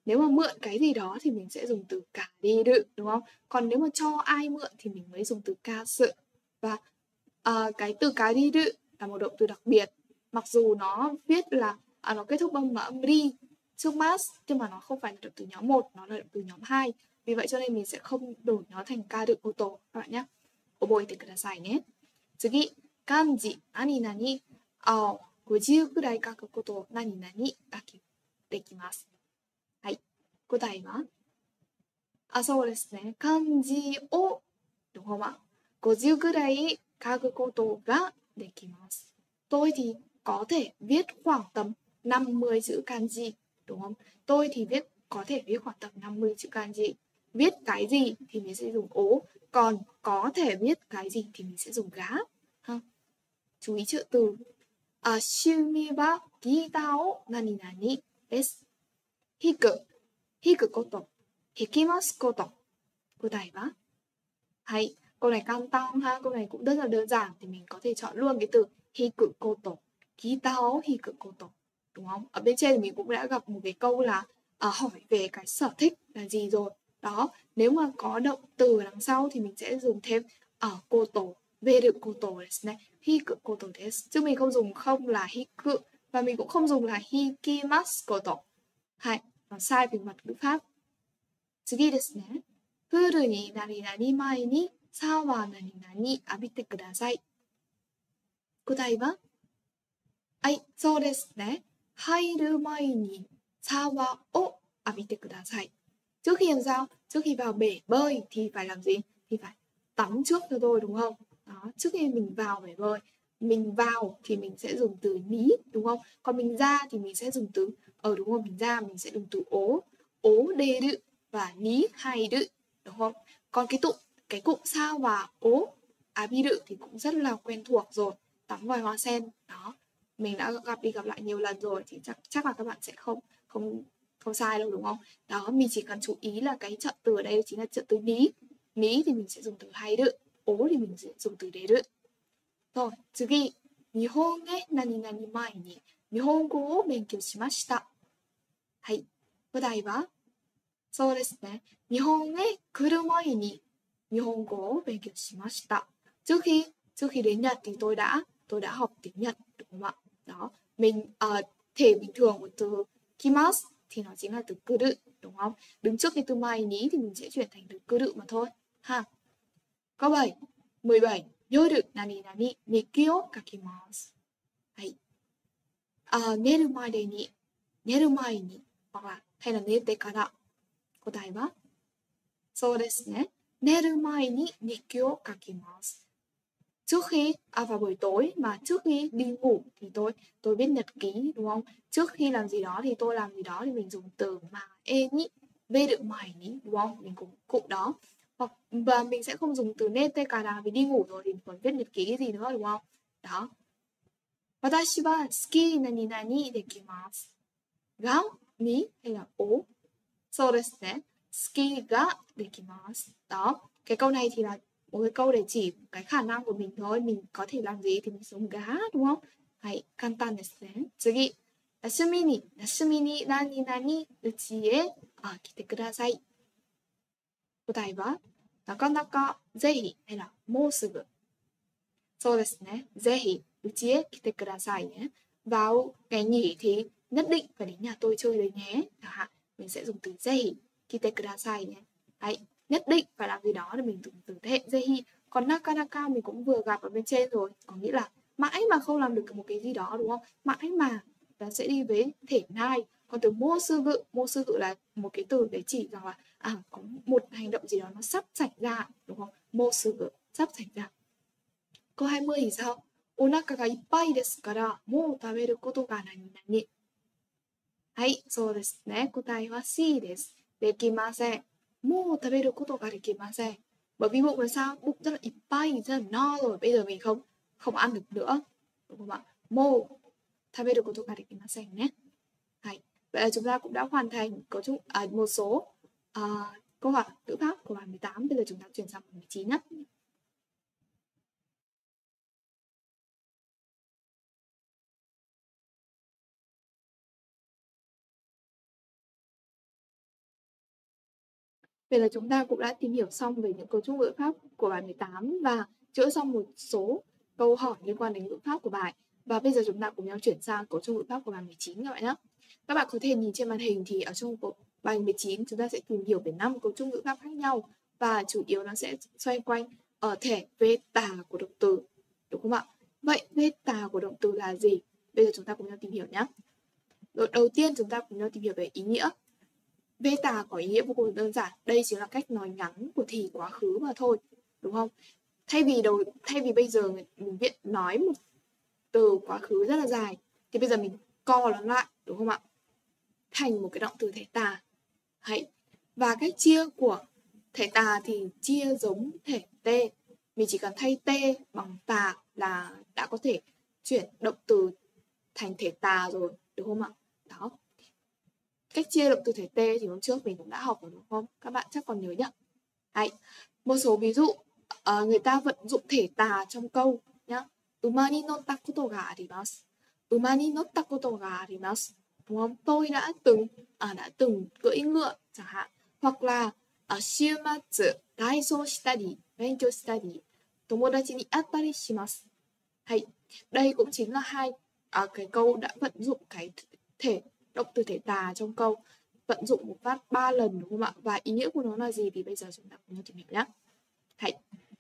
Nếu mà mượn cái gì đó thì mình sẽ dùng từ cả đi đự, đúng không? Còn nếu mà cho ai mượn thì mình mới dùng từ ca sự. Và uh, cái từ cá đi đự là một động từ đặc biệt. Mặc dù nó viết là à, nó kết thúc bằng âm ri trước mas, nhưng mà nó không phải là động từ nhóm một, nó là động từ nhóm hai. Vì vậy cho nên mình sẽ không đổi nó thành ca đự ô tô các bạn nhé. Oboete kudasai nhé. Tsugi, kanji, nani nani, ao,ごじゅうくらい書くことを何々ができます。はい。答えはあ、そうですね。漢字を、đúng không ạ?ごじゅうくらい書くことができます。Tôi thì có thể viết khoảng tầm năm mươi chữ kanji, đúng không? Tôi thì viết có thể viết khoảng tầm năm mươi chữ kanji. Viết cái gì thì mình sẽ dùng ố, còn có thể viết cái gì thì mình sẽ dùng gá. Ha. Chú ý chữ từ. À, 趣味はギターを何々です。弾く、弾くこと、弾きますこと。答えははい. Câu này căng tăng ha, câu này cũng rất là đơn giản thì mình có thể chọn luôn cái từ hiku koto, guitar hiku koto, đúng không? Ở bên trên thì mình cũng đã gặp một cái câu là à, hỏi về cái sở thích là gì rồi. Đó, nếu mà có động từ đằng sau thì mình sẽ dùng thêm ở uh, koto, veru koto desu ne, hiku koto desu. Chứ mình không dùng không là hiku và mình cũng không dùng là hikimasu koto. Hai, nó sai về mặt ngữ pháp. 次ですね。プールに何々前にシャワー何々浴びてください。答えははい、そうですね。入る前にシャワーを浴びてください。Trước khi làm sao? Trước khi vào bể bơi thì phải làm gì? Thì phải tắm trước cho tôi, đúng không? Đó, trước khi mình vào bể bơi, mình vào thì mình sẽ dùng từ ní, đúng không? Còn mình ra thì mình sẽ dùng từ ở, đúng không? Mình ra mình sẽ dùng từ ố, ố đê đự và ní hai đự, đúng không? Còn cái tụng cái cụm sao và ố à bi đự thì cũng rất là quen thuộc rồi, tắm vòi hoa sen. Đó, mình đã gặp đi gặp lại nhiều lần rồi thì chắc chắc là các bạn sẽ không không không sai đâu, đúng không? Đó, mình chỉ cần chú ý là cái trợ từ ở đây chính là trợ từ ní. Ní thì mình sẽ dùng từ hai đự, ố thì mình sẽ dùng từ đê đự. Rồi, 次。日本へ何々前に日本語を勉強しました。はい。お題はそうですね。日本へ来る前に日本語を勉強しました。Trước khi trước khi đến Nhật thì tôi đã tôi đã học tiếng Nhật, đúng không ạ? Đó, mình uh, thể bình thường của từ kimasu thì nó chính là từ cư đự, đúng không? Đứng trước cái từ mai ní thì mình sẽ chuyển thành từ cư đự mà thôi. Ha. Câu bảy. mười bảy. Yoru nani nani nikki o kakimasu. Hay. Uh, neru mai ni, neru mai ni hoặc là hay là nete kara. 答えはそうですね。寝る前に日記を書きます。Trước khi, à vào buổi tối mà trước khi đi ngủ thì tôi tôi viết nhật ký, đúng không? Trước khi làm gì đó thì tôi làm gì đó thì mình dùng từ mà e nhĩ, vê đự mày nhĩ, đúng không? Mình cũng cụm đó. Hoặc và mình sẽ không dùng từ nete kara vì đi ngủ rồi thì còn viết nhật ký cái gì nữa, đúng không? Đó. Watashi wa suki nani nani dekimasu. Ga ni hay là ố. そうですね。好きができます。Đó, cái câu này thì là một cái câu để chỉ cái khả năng của mình thôi, mình có thể làm gì thì mình dùng gá, đúng không? Hay, 簡単ですね。次、休みに、休みに何々うちへあ来てください。答えはなかなかぜひhay là もうすぐ。そうですね。ぜひうちへ来てくださいnhé. Vào ngày nghỉ thì nhất định phải đến nhà tôi chơi đấy nhé. Chẳng hạn mình sẽ dùng từ zehi, kite kudasai nhé. Đấy, nhất định phải làm gì đó thì mình dùng từ thế hệ zehi. Còn nakanaka mình cũng vừa gặp ở bên trên rồi, có nghĩa là mãi mà không làm được một cái gì đó, đúng không? Mãi mà nó sẽ đi với thể nai. Còn từ mosugu, mosugu là một cái từ để chỉ rằng là à, có một hành động gì đó nó sắp xảy ra, đúng không? Mosugu, sắp xảy ra. Câu hai mươi thì sao? お腹がいっぱいですから、もう食べることが何々。はい、そうですね。答えは C です。できません。もう食べることができません。Bởi vì bụng là sao? Bụng rất là ít bay, rất là no rồi. Bây giờ mình không không ăn được nữa. Đúng không ạ? Mô taberu koto ga dekimasen nhé. Vậy là chúng ta cũng đã hoàn thành có chung, à, một số à, câu hỏi ngữ pháp của bài mười tám. Bây giờ chúng ta chuyển sang bài mười chín nhé. Vậy là chúng ta cũng đã tìm hiểu xong về những cấu trúc ngữ pháp của bài mười tám và chữa xong một số câu hỏi liên quan đến ngữ pháp của bài. Và bây giờ chúng ta cùng nhau chuyển sang cấu trúc ngữ pháp của bài mười chín các bạn nhé. Các bạn có thể nhìn trên màn hình thì ở trong bài mười chín chúng ta sẽ tìm hiểu về năm cấu trúc ngữ pháp khác nhau và chủ yếu nó sẽ xoay quanh ở thể beta của động từ, đúng không ạ? Vậy beta của động từ là gì? Bây giờ chúng ta cùng nhau tìm hiểu nhé. Đầu tiên chúng ta cùng nhau tìm hiểu về ý nghĩa. Beta có ý nghĩa vô cùng đơn giản. Đây chính là cách nói ngắn của thì quá khứ mà thôi, đúng không? Thay vì đầu thay vì bây giờ mình viết nói một từ quá khứ rất là dài thì bây giờ mình co nó lại, đúng không ạ? Thành một cái động từ thể tà. Hãy. Và cách chia của thể tà thì chia giống thể t. Mình chỉ cần thay t bằng tà là đã có thể chuyển động từ thành thể tà rồi, đúng không ạ? Đó. Cách chia động từ thể t thì hôm trước mình cũng đã học rồi, đúng không? Các bạn chắc còn nhớ nhá. Đấy. Một số ví dụ, uh, người ta vận dụng thể tà trong câu nhá. Uma ni notta koto ga arimasu. Uma ni notta koto ga arimasu. Đúng không? Tôi đã từng à, đã từng cưỡi ngựa chẳng hạn. Hoặc là ở shiumatsu daisou shitari, benkyou shitari, tomodachi ni attari shimasu. Hay, đây cũng chính là hai à, cái câu đã vận dụng cái thể động từ thể tà trong câu, vận dụng một phát ba lần, đúng không ạ? Và ý nghĩa của nó là gì thì bây giờ chúng ta cùng nhau tìm hiểu nhé. Hay.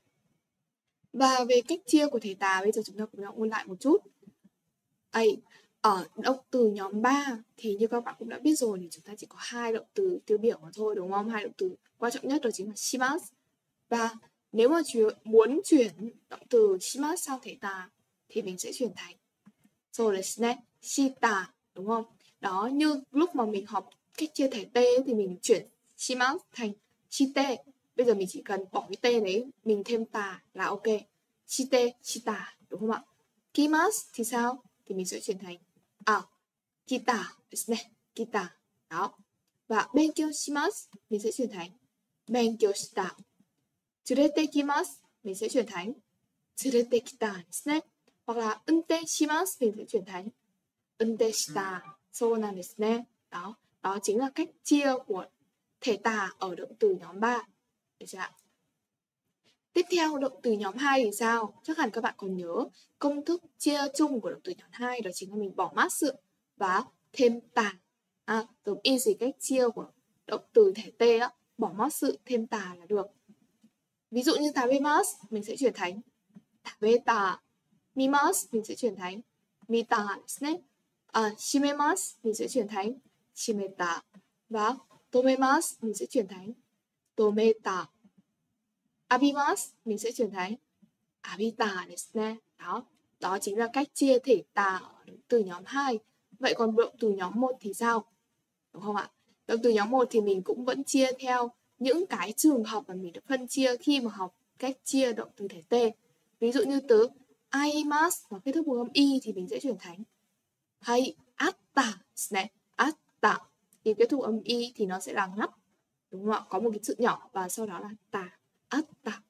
Và về cách chia của thể tà bây giờ chúng ta cùng nhau ôn lại một chút. Ấy, ở động từ nhóm ba thì như các bạn cũng đã biết rồi thì chúng ta chỉ có hai động từ tiêu biểu mà thôi, đúng không? Hai động từ quan trọng nhất đó chính là shimasu. Và nếu mà muốn chuyển động từ shimasu sang thể tà thì mình sẽ chuyển thành rồi là shita, đúng không? Đó, như lúc mà mình học cách chia thể t thì mình chuyển shimasu thành shite. Bây giờ mình chỉ cần bỏ cái t đấy, mình thêm tà là ok. Shite, shita, đúng không ạ? Kimasu thì sao? Thì mình sẽ chuyển thành à, kita, kita. Đó. Và benkyou shimasu mình sẽ chuyển thành benkyou shita. Tsurete kimasu mình sẽ chuyển thành tsurete kita. Hoặc là unten shimasu mình sẽ chuyển thành unten shita. So nan desu ne. Đó, đó chính là cách chia của thể tà ở động từ nhóm ba. Được chưa ạ? Tiếp theo động từ nhóm hai thì sao? Chắc hẳn các bạn còn nhớ công thức chia chung của động từ nhóm hai đó chính là mình bỏ mát sự và thêm tà. À, giống y gì cách chia của động từ thể t á, bỏ mát sự thêm tà là được. Ví dụ như tabemasu mình sẽ chuyển thành tabeta, mimasu mình sẽ chuyển thành mita, à, shimemasu mình sẽ chuyển thành shimeta và tomemasu mình sẽ chuyển thành tometa. Abimasu mình sẽ chuyển thành abita desu ne. Đó, đó chính là cách chia thể tà ở động từ nhóm hai. Vậy còn động từ nhóm một thì sao? Đúng không ạ? Động từ nhóm một thì mình cũng vẫn chia theo những cái trường hợp mà mình được phân chia khi mà học cách chia động từ thể t. Ví dụ như từ aimasu và kết thúc bằng âm y thì mình sẽ chuyển thành hay atta desu ne. Atta thì kết thúc âm y thì nó sẽ là ngắt, đúng không ạ? Có một cái chữ nhỏ và sau đó là ta. Atta.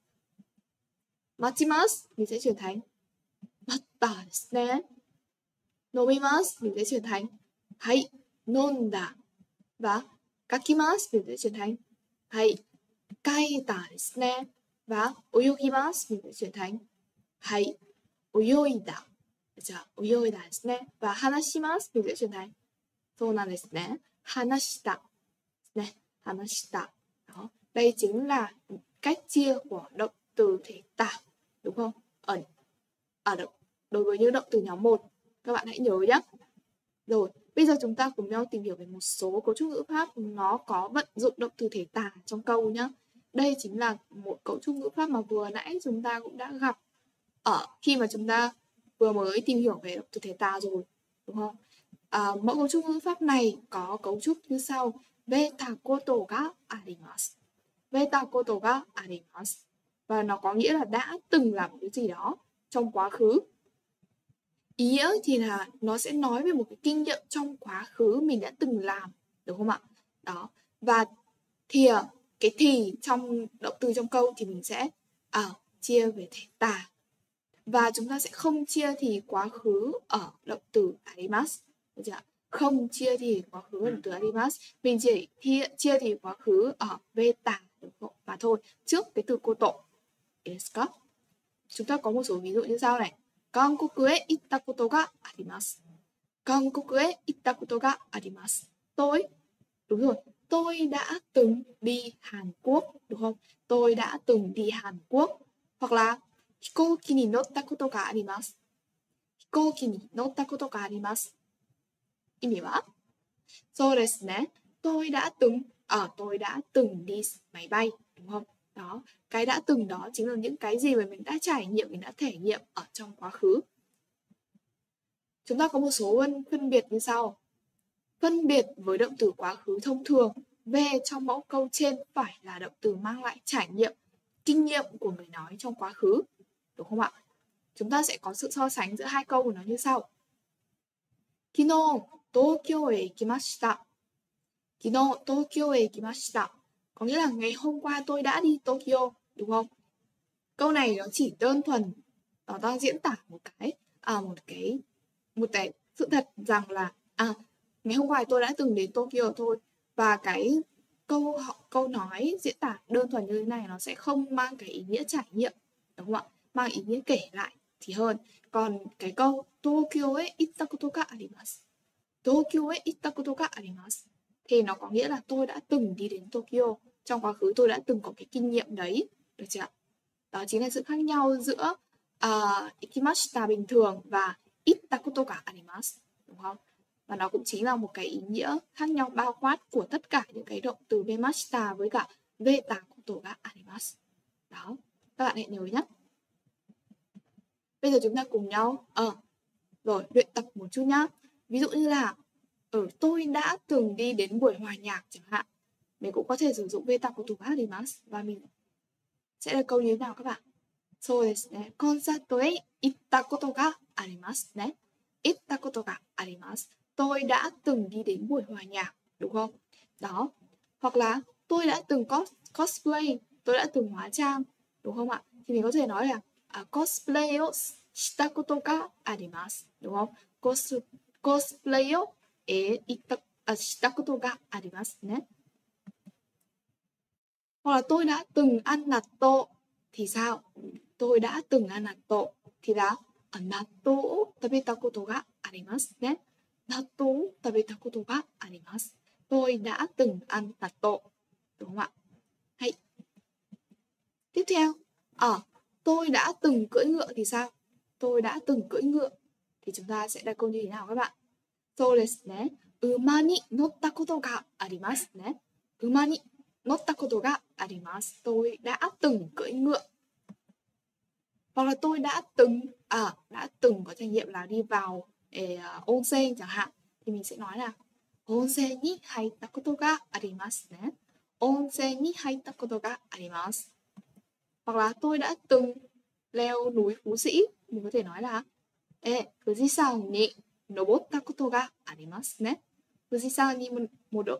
Machimasu mình sẽ chuyển thành matta desu ne. Nomimasu mình sẽ chuyển thành hay nonda. Và kakimasu mình sẽ chuyển thành hay kaita desu ne. Và oyogimasu mình sẽ chuyển thành hay oyoida. Oyoida desu ne. Và hanashimasu mình sẽ chuyển thành so nan desu ne. Hanashita. Ne, hanashita. Đó. Đây chính là cách chia của động từ thể tà, đúng không? Ở, ở động, đối với những động từ nhóm một, các bạn hãy nhớ nhé. Rồi, bây giờ chúng ta cùng nhau tìm hiểu về một số cấu trúc ngữ pháp nó có vận dụng động từ thể tà trong câu nhé. Đây chính là một cấu trúc ngữ pháp mà vừa nãy chúng ta cũng đã gặp ở khi mà chúng ta vừa mới tìm hiểu về động từ thể tà rồi, đúng không? À, mẫu cấu trúc ngữ pháp này có cấu trúc như sau. Beta koto ga arimasu. Beta koto ga arimasu. Và nó có nghĩa là đã từng làm cái gì đó trong quá khứ. Ý nghĩa thì là nó sẽ nói về một cái kinh nghiệm trong quá khứ mình đã từng làm, đúng không ạ? Đó. Và thì cái thì trong động từ trong câu thì mình sẽ à, chia về thể tà. Và chúng ta sẽ không chia thì quá khứ ở động từ arimasu. Được chưa? Không chia thì quá khứ ở động từ arimasu. Mình chỉ thi, chia thì quá khứ ở beta đúng không? Và thôi, trước cái từ koto. Desu ka? Chúng ta có một số ví dụ như sau này. Hankoku e itta koto ga arimasu. Hankoku e itta koto ga arimasu. Tôi, đúng rồi, tôi đã từng đi Hàn Quốc, đúng không? Tôi đã từng đi Hàn Quốc. Hoặc là hikouki ni notta koto ga arimasu. Hikouki ni notta koto ga arimasu. Ý nghĩa là so desu ne. Tôi đã từng, ở à, tôi đã từng đi máy bay, đúng không? Đó, cái đã từng đó chính là những cái gì mà mình đã trải nghiệm, mình đã thể nghiệm ở trong quá khứ. Chúng ta có một số phân biệt như sau. Phân biệt với động từ quá khứ thông thường, về trong mẫu câu trên phải là động từ mang lại trải nghiệm, kinh nghiệm của người nói trong quá khứ, đúng không ạ? Chúng ta sẽ có sự so sánh giữa hai câu của nó như sau. Kino Tokyo e ikimashita. Kino Tokyo e ikimashita. Có nghĩa là ngày hôm qua tôi đã đi Tokyo, đúng không? Câu này nó chỉ đơn thuần nó đang diễn tả một cái à, một cái một cái sự thật rằng là à ngày hôm qua tôi đã từng đến Tokyo thôi, và cái câu câu nói diễn tả đơn thuần như thế này nó sẽ không mang cái ý nghĩa trải nghiệm, đúng không ạ? Mang ý nghĩa kể lại thì hơn. Còn cái câu Tokyo e itta koto ga arimasu, Tokyo e itta koto ga arimasu thì nó có nghĩa là tôi đã từng đi đến Tokyo, trong quá khứ tôi đã từng có cái kinh nghiệm đấy, được chưa? Đó chính là sự khác nhau giữa uh, ikimashita bình thường và itta koto ga arimasu, đúng không? Và nó cũng chính là một cái ý nghĩa khác nhau bao quát của tất cả những cái động từ vemashita với cả veta koto ga arimasu. Đó, các bạn hãy nhớ nhé. Bây giờ chúng ta cùng nhau ờ à, rồi luyện tập một chút nhá. Ví dụ như là ở tôi đã từng đi đến buổi hòa nhạc chẳng hạn, mình cũng có thể sử dụng veta koto ga arimasu và mình sẽ là câu như thế nào các bạn? So desu ne. Concerto e itta koto ga arimasu ne. Itta koto ga arimasu. Tôi đã từng đi đến buổi hòa nhạc, đúng không? Đó. Hoặc là tôi đã từng cos cosplay, tôi đã từng hóa trang, đúng không ạ? Thì mình có thể nói là uh, cosplay o shita koto ga arimasu, đúng không? Cos cosplay o e itta uh, shita koto ga arimasu ne. Hoặc là tôi đã từng ăn natto thì sao? Tôi đã từng ăn natto thì là natto o tabeta koto ga arimasu ne. Natto o tabeta koto ga arimasu. Tôi đã từng ăn natto, đúng không ạ? Hay. Tiếp theo, ở à, tôi đã từng cưỡi ngựa thì sao? Tôi đã từng cưỡi ngựa thì chúng ta sẽ đặt câu như thế nào các bạn? So desu ne. Uma ni notta koto ga arimasu ne. Uma ni notta koto ga arimasu. Tôi đã từng cưỡi ngựa. Hoặc là tôi đã từng à đã từng có trải nghiệm là đi vào uh, onsen chẳng hạn, thì mình sẽ nói là onsen ni haitta koto ga arimasu ne. Onsen ni haitta koto ga arimasu. Hoặc là tôi đã từng leo núi Phú Sĩ, mình có thể nói là e Fujisan ni nobotta koto ga arimasu ne. Fujisan ni modo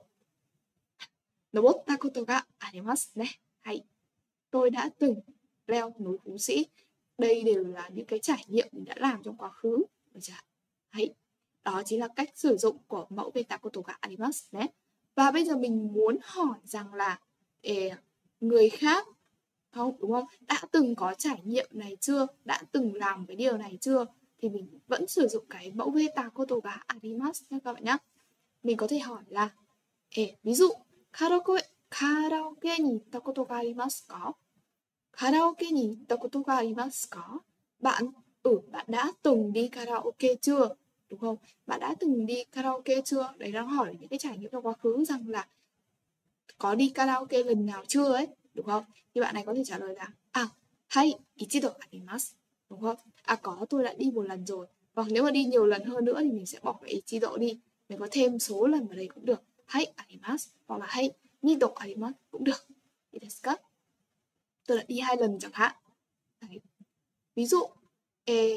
nobotta koto ga arimasu ne. Hay. Tôi đã từng leo núi Phú Sĩ. Đây đều là những cái trải nghiệm mình đã làm trong quá khứ, được chưa? Hay. Đó chính là cách sử dụng của mẫu veta koto ga arimasu ne. Và bây giờ mình muốn hỏi rằng là eh, người khác không, đúng không? Đã từng có trải nghiệm này chưa? Đã từng làm cái điều này chưa? Thì mình vẫn sử dụng cái mẫu veta koto ga arimasu nha các bạn nhé. Mình có thể hỏi là eh, ví dụ karaoke karaoke ni itta koto ga arimasu ka? Karaoke ni itta koto ga arimasu ka? Bạn ừ bạn đã từng đi karaoke chưa? Đúng không? Bạn đã từng đi karaoke chưa? Đấy đang hỏi những cái trải nghiệm trong quá khứ rằng là có đi karaoke lần nào chưa ấy, đúng không? Thì bạn này có thể trả lời là à, hay, ichido arimasu, đúng không? À có, tôi đã đi một lần rồi. Hoặc nếu mà đi nhiều lần hơn nữa thì mình sẽ bỏ cái ichido đi, mình có thêm số lần vào đây cũng được. Hay arimasu hoặc là hay nido arimasu cũng được. Desu ka? Tôi đã đi hai lần chẳng hạn. Đấy. Ví dụ, e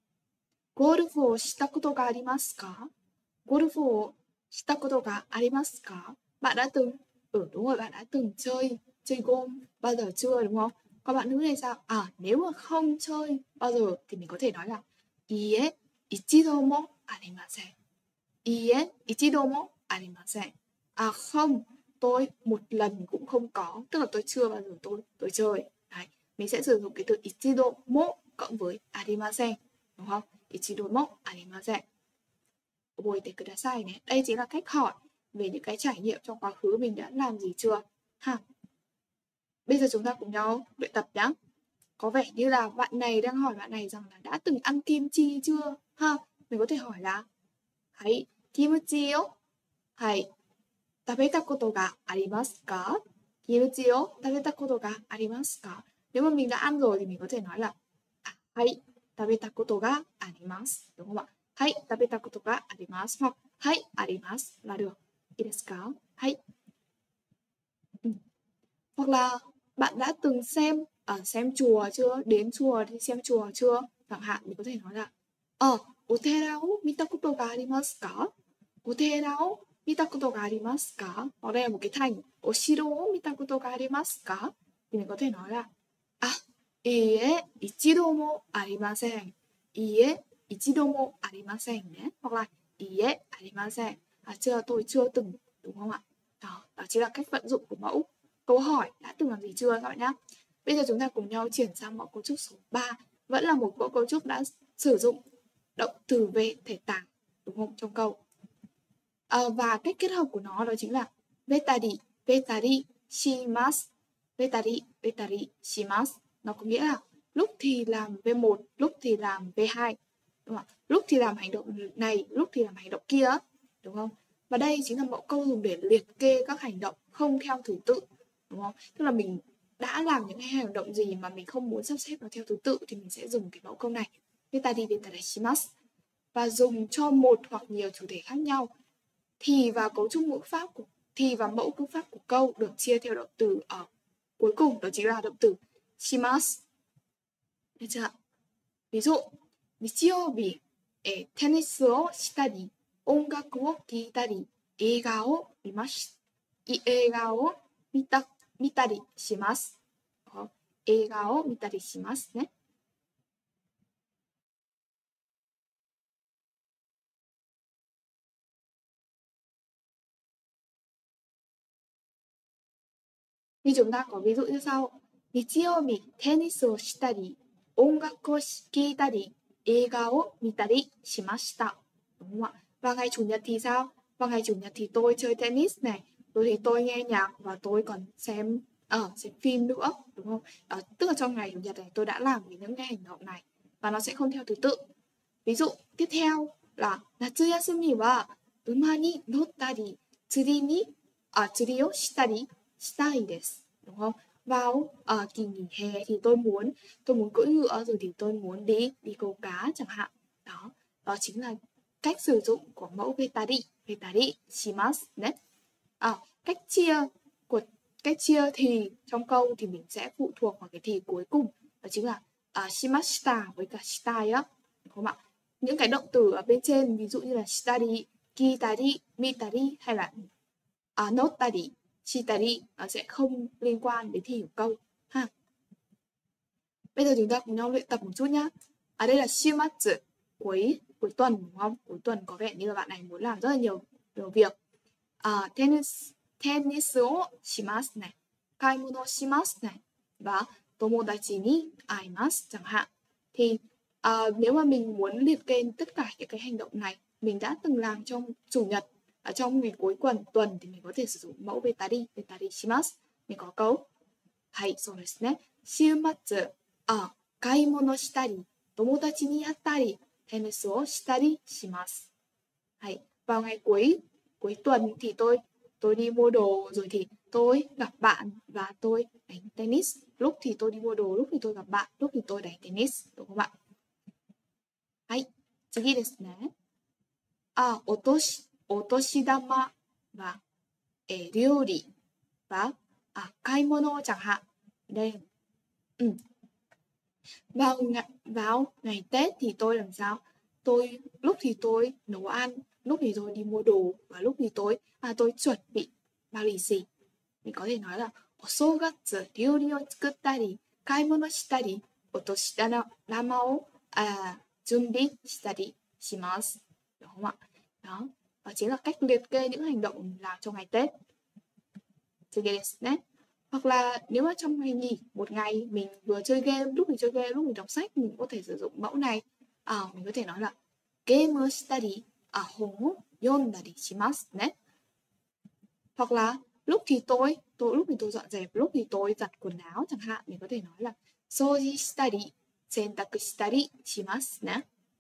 golfu o shita koto ga arimasu ka? Golfu o shita koto ga arimasu ka? Bạn đã từng Ừ đúng rồi, bạn đã từng chơi chơi golf bao giờ chưa, đúng không? Còn bạn nữ này sao? À nếu mà không chơi bao giờ thì mình có thể nói là Ie ichido mo arimasen. Ie ichido mo arimasen. À không, tôi một lần cũng không có, tức là tôi chưa bao giờ tôi tôi chơi. Đấy, mình sẽ sử dụng cái từ ichido mo cộng với arimasen, đúng không? Ichido mo arimasen. Oboite kudasai này. Đây chính là cách hỏi về những cái trải nghiệm trong quá khứ mình đã làm gì chưa ha. Bây giờ chúng ta cùng nhau luyện tập nhé. Có vẻ như là bạn này đang hỏi bạn này rằng là đã từng ăn kim chi chưa ha. Mình có thể hỏi là hãy kimchi yo hãy tabeta koto ga arimasu ka? Kimchi yo tabeta koto ga arimasu ka? Nếu mà mình đã ăn rồi thì mình có thể nói là hãy tabeta koto ga arimasu, đúng không ạ? Hãy tabeta koto ga arimasu hoặc hãy arimasu là được. Desu ka? Hãy. Ừ. Hoặc là bạn đã từng xem ở uh, xem chùa chưa, đến chùa thì xem chùa chưa, chẳng hạn. Mình có thể nói là ờ otera o mita koto ga arimasu ka? Otera o mita koto ga arimasu ka? Hoặc đây là một cái thành oshiro o mita koto ga arimasu ka? Thì mình có thể nói là à, iie ichido mo arimasen. Iie ichido mo arimasen nhé. Hoặc là iie arimasen. À, chưa, tôi chưa từng, đúng không ạ? Đó, đó chính là cách vận dụng của mẫu câu hỏi đã từng làm gì chưa các bạn nhé. Bây giờ chúng ta cùng nhau chuyển sang mẫu cấu trúc số ba. Vẫn là một mẫu cấu trúc đã sử dụng động từ về thể tả, đúng không, trong câu. À, và cách kết hợp của nó đó chính là betari, betari, shimasu, betari, betari, shimasu. Nó có nghĩa là lúc thì làm vê một, lúc thì làm vê hai, đúng không? Lúc thì làm hành động này, lúc thì làm hành động kia, đúng không? Và đây chính là mẫu câu dùng để liệt kê các hành động không theo thứ tự, đúng không? Tức là mình đã làm những hành động gì mà mình không muốn sắp xếp nó theo thứ tự thì mình sẽ dùng cái mẫu câu này, betari, betari, shimasu, và dùng cho một hoặc nhiều chủ thể khác nhau. Thì vào cấu trúc ngữ pháp của thì vào mẫu ngữ pháp của câu được chia theo động từ ở cuối cùng, đó chính là động từ shimasu. Được chưa? Ví dụ, nichiyoubi, eh, tennis o shitari, ongaku o kiitari, eiga o mimashi, eiga o mita, mitari shimasu. Eiga o mitari shimasu nhé. Thì chúng ta có ví dụ như sau. Nichiyoubi, tennis o shitari, ongaku o kiitari, eiga o mitari shimashita. Đúng không ạ? Và ngày chủ nhật thì sao? Vào ngày chủ nhật thì tôi chơi tennis này, rồi thì tôi nghe nhạc và tôi còn xem ở uh, xem phim nữa, đúng không? Uh, tức là trong ngày chủ nhật này tôi đã làm những cái hành động này và nó sẽ không theo thứ tự. Ví dụ tiếp theo là natsuyasumi wa uma ni nottari tsuri ni à, tsuri o shitari shitai desu, đúng không? Vào uh, kỳ nghỉ hè thì tôi muốn tôi muốn cưỡi ngựa, rồi thì tôi muốn đi đi câu cá chẳng hạn. Đó, đó chính là cách sử dụng của mẫu betari, betari shimasu đấy. À, cách chia của cách chia thì trong câu thì mình sẽ phụ thuộc vào cái thì cuối cùng, đó chính là uh, shimashita với cả shitai á, đúng không ạ? Những cái động từ ở bên trên ví dụ như là shitari, kitari, mitari hay là uh, notari, shitari nó sẽ không liên quan đến thì của câu ha. Bây giờ chúng ta cùng nhau luyện tập một chút nhá. Ở đây là shimatsu, cuối cuối tuần, đúng không? Cuối tuần có vẻ như là bạn này muốn làm rất là nhiều nhiều việc. À, tennis tennis o shimasu này, kaimono shimasu này và tomodachi ni aimasu chẳng hạn. Thì uh, nếu mà mình muốn liệt kê tất cả những cái hành động này mình đã từng làm trong chủ nhật, ở trong ngày cuối tuần tuần thì mình có thể sử dụng mẫu betari, betari shimasu. Mình có câu hai, so desu ne. Shiumatsu à, kaimono shitari, tomodachi ni yattari, tennis o shitari shimasu. Hay, vào ngày cuối cuối tuần thì tôi tôi đi mua đồ, rồi thì tôi gặp bạn và tôi đánh tennis. Lúc thì tôi đi mua đồ, lúc thì tôi gặp bạn, lúc thì tôi đánh tennis, đúng không ạ? Hay, tsugi desu ne. À, otoshi, otoshidama và e, ryori và à, kaimono chẳng hạn. Đây. Ừ. Vào ngày, vào ngày Tết thì tôi làm sao? Tôi lúc thì tôi nấu ăn, lúc thì tôi đi mua đồ và lúc thì tôi à, tôi chuẩn bị bao lì xì. Mình có thể nói là osogatsu ryori o tsukuttari, kaimono shitari, otoshidama o à, junbi shitari shimasu. Đúng không ạ? Đó, đó chính là cách liệt kê những hành động làm trong ngày Tết. suge desu ne. Hoặc là nếu mà trong ngày nghỉ, một ngày mình vừa chơi game, lúc mình chơi game, lúc mình đọc sách, mình có thể sử dụng mẫu này. À, mình có thể nói là game shitari, à, hon o yondari shimasu ne. Hoặc là lúc thì tôi, tôi lúc thì tôi dọn dẹp, lúc thì tôi giặt quần áo chẳng hạn, mình có thể nói là souji shitari, sentaku shitari shimasu ne.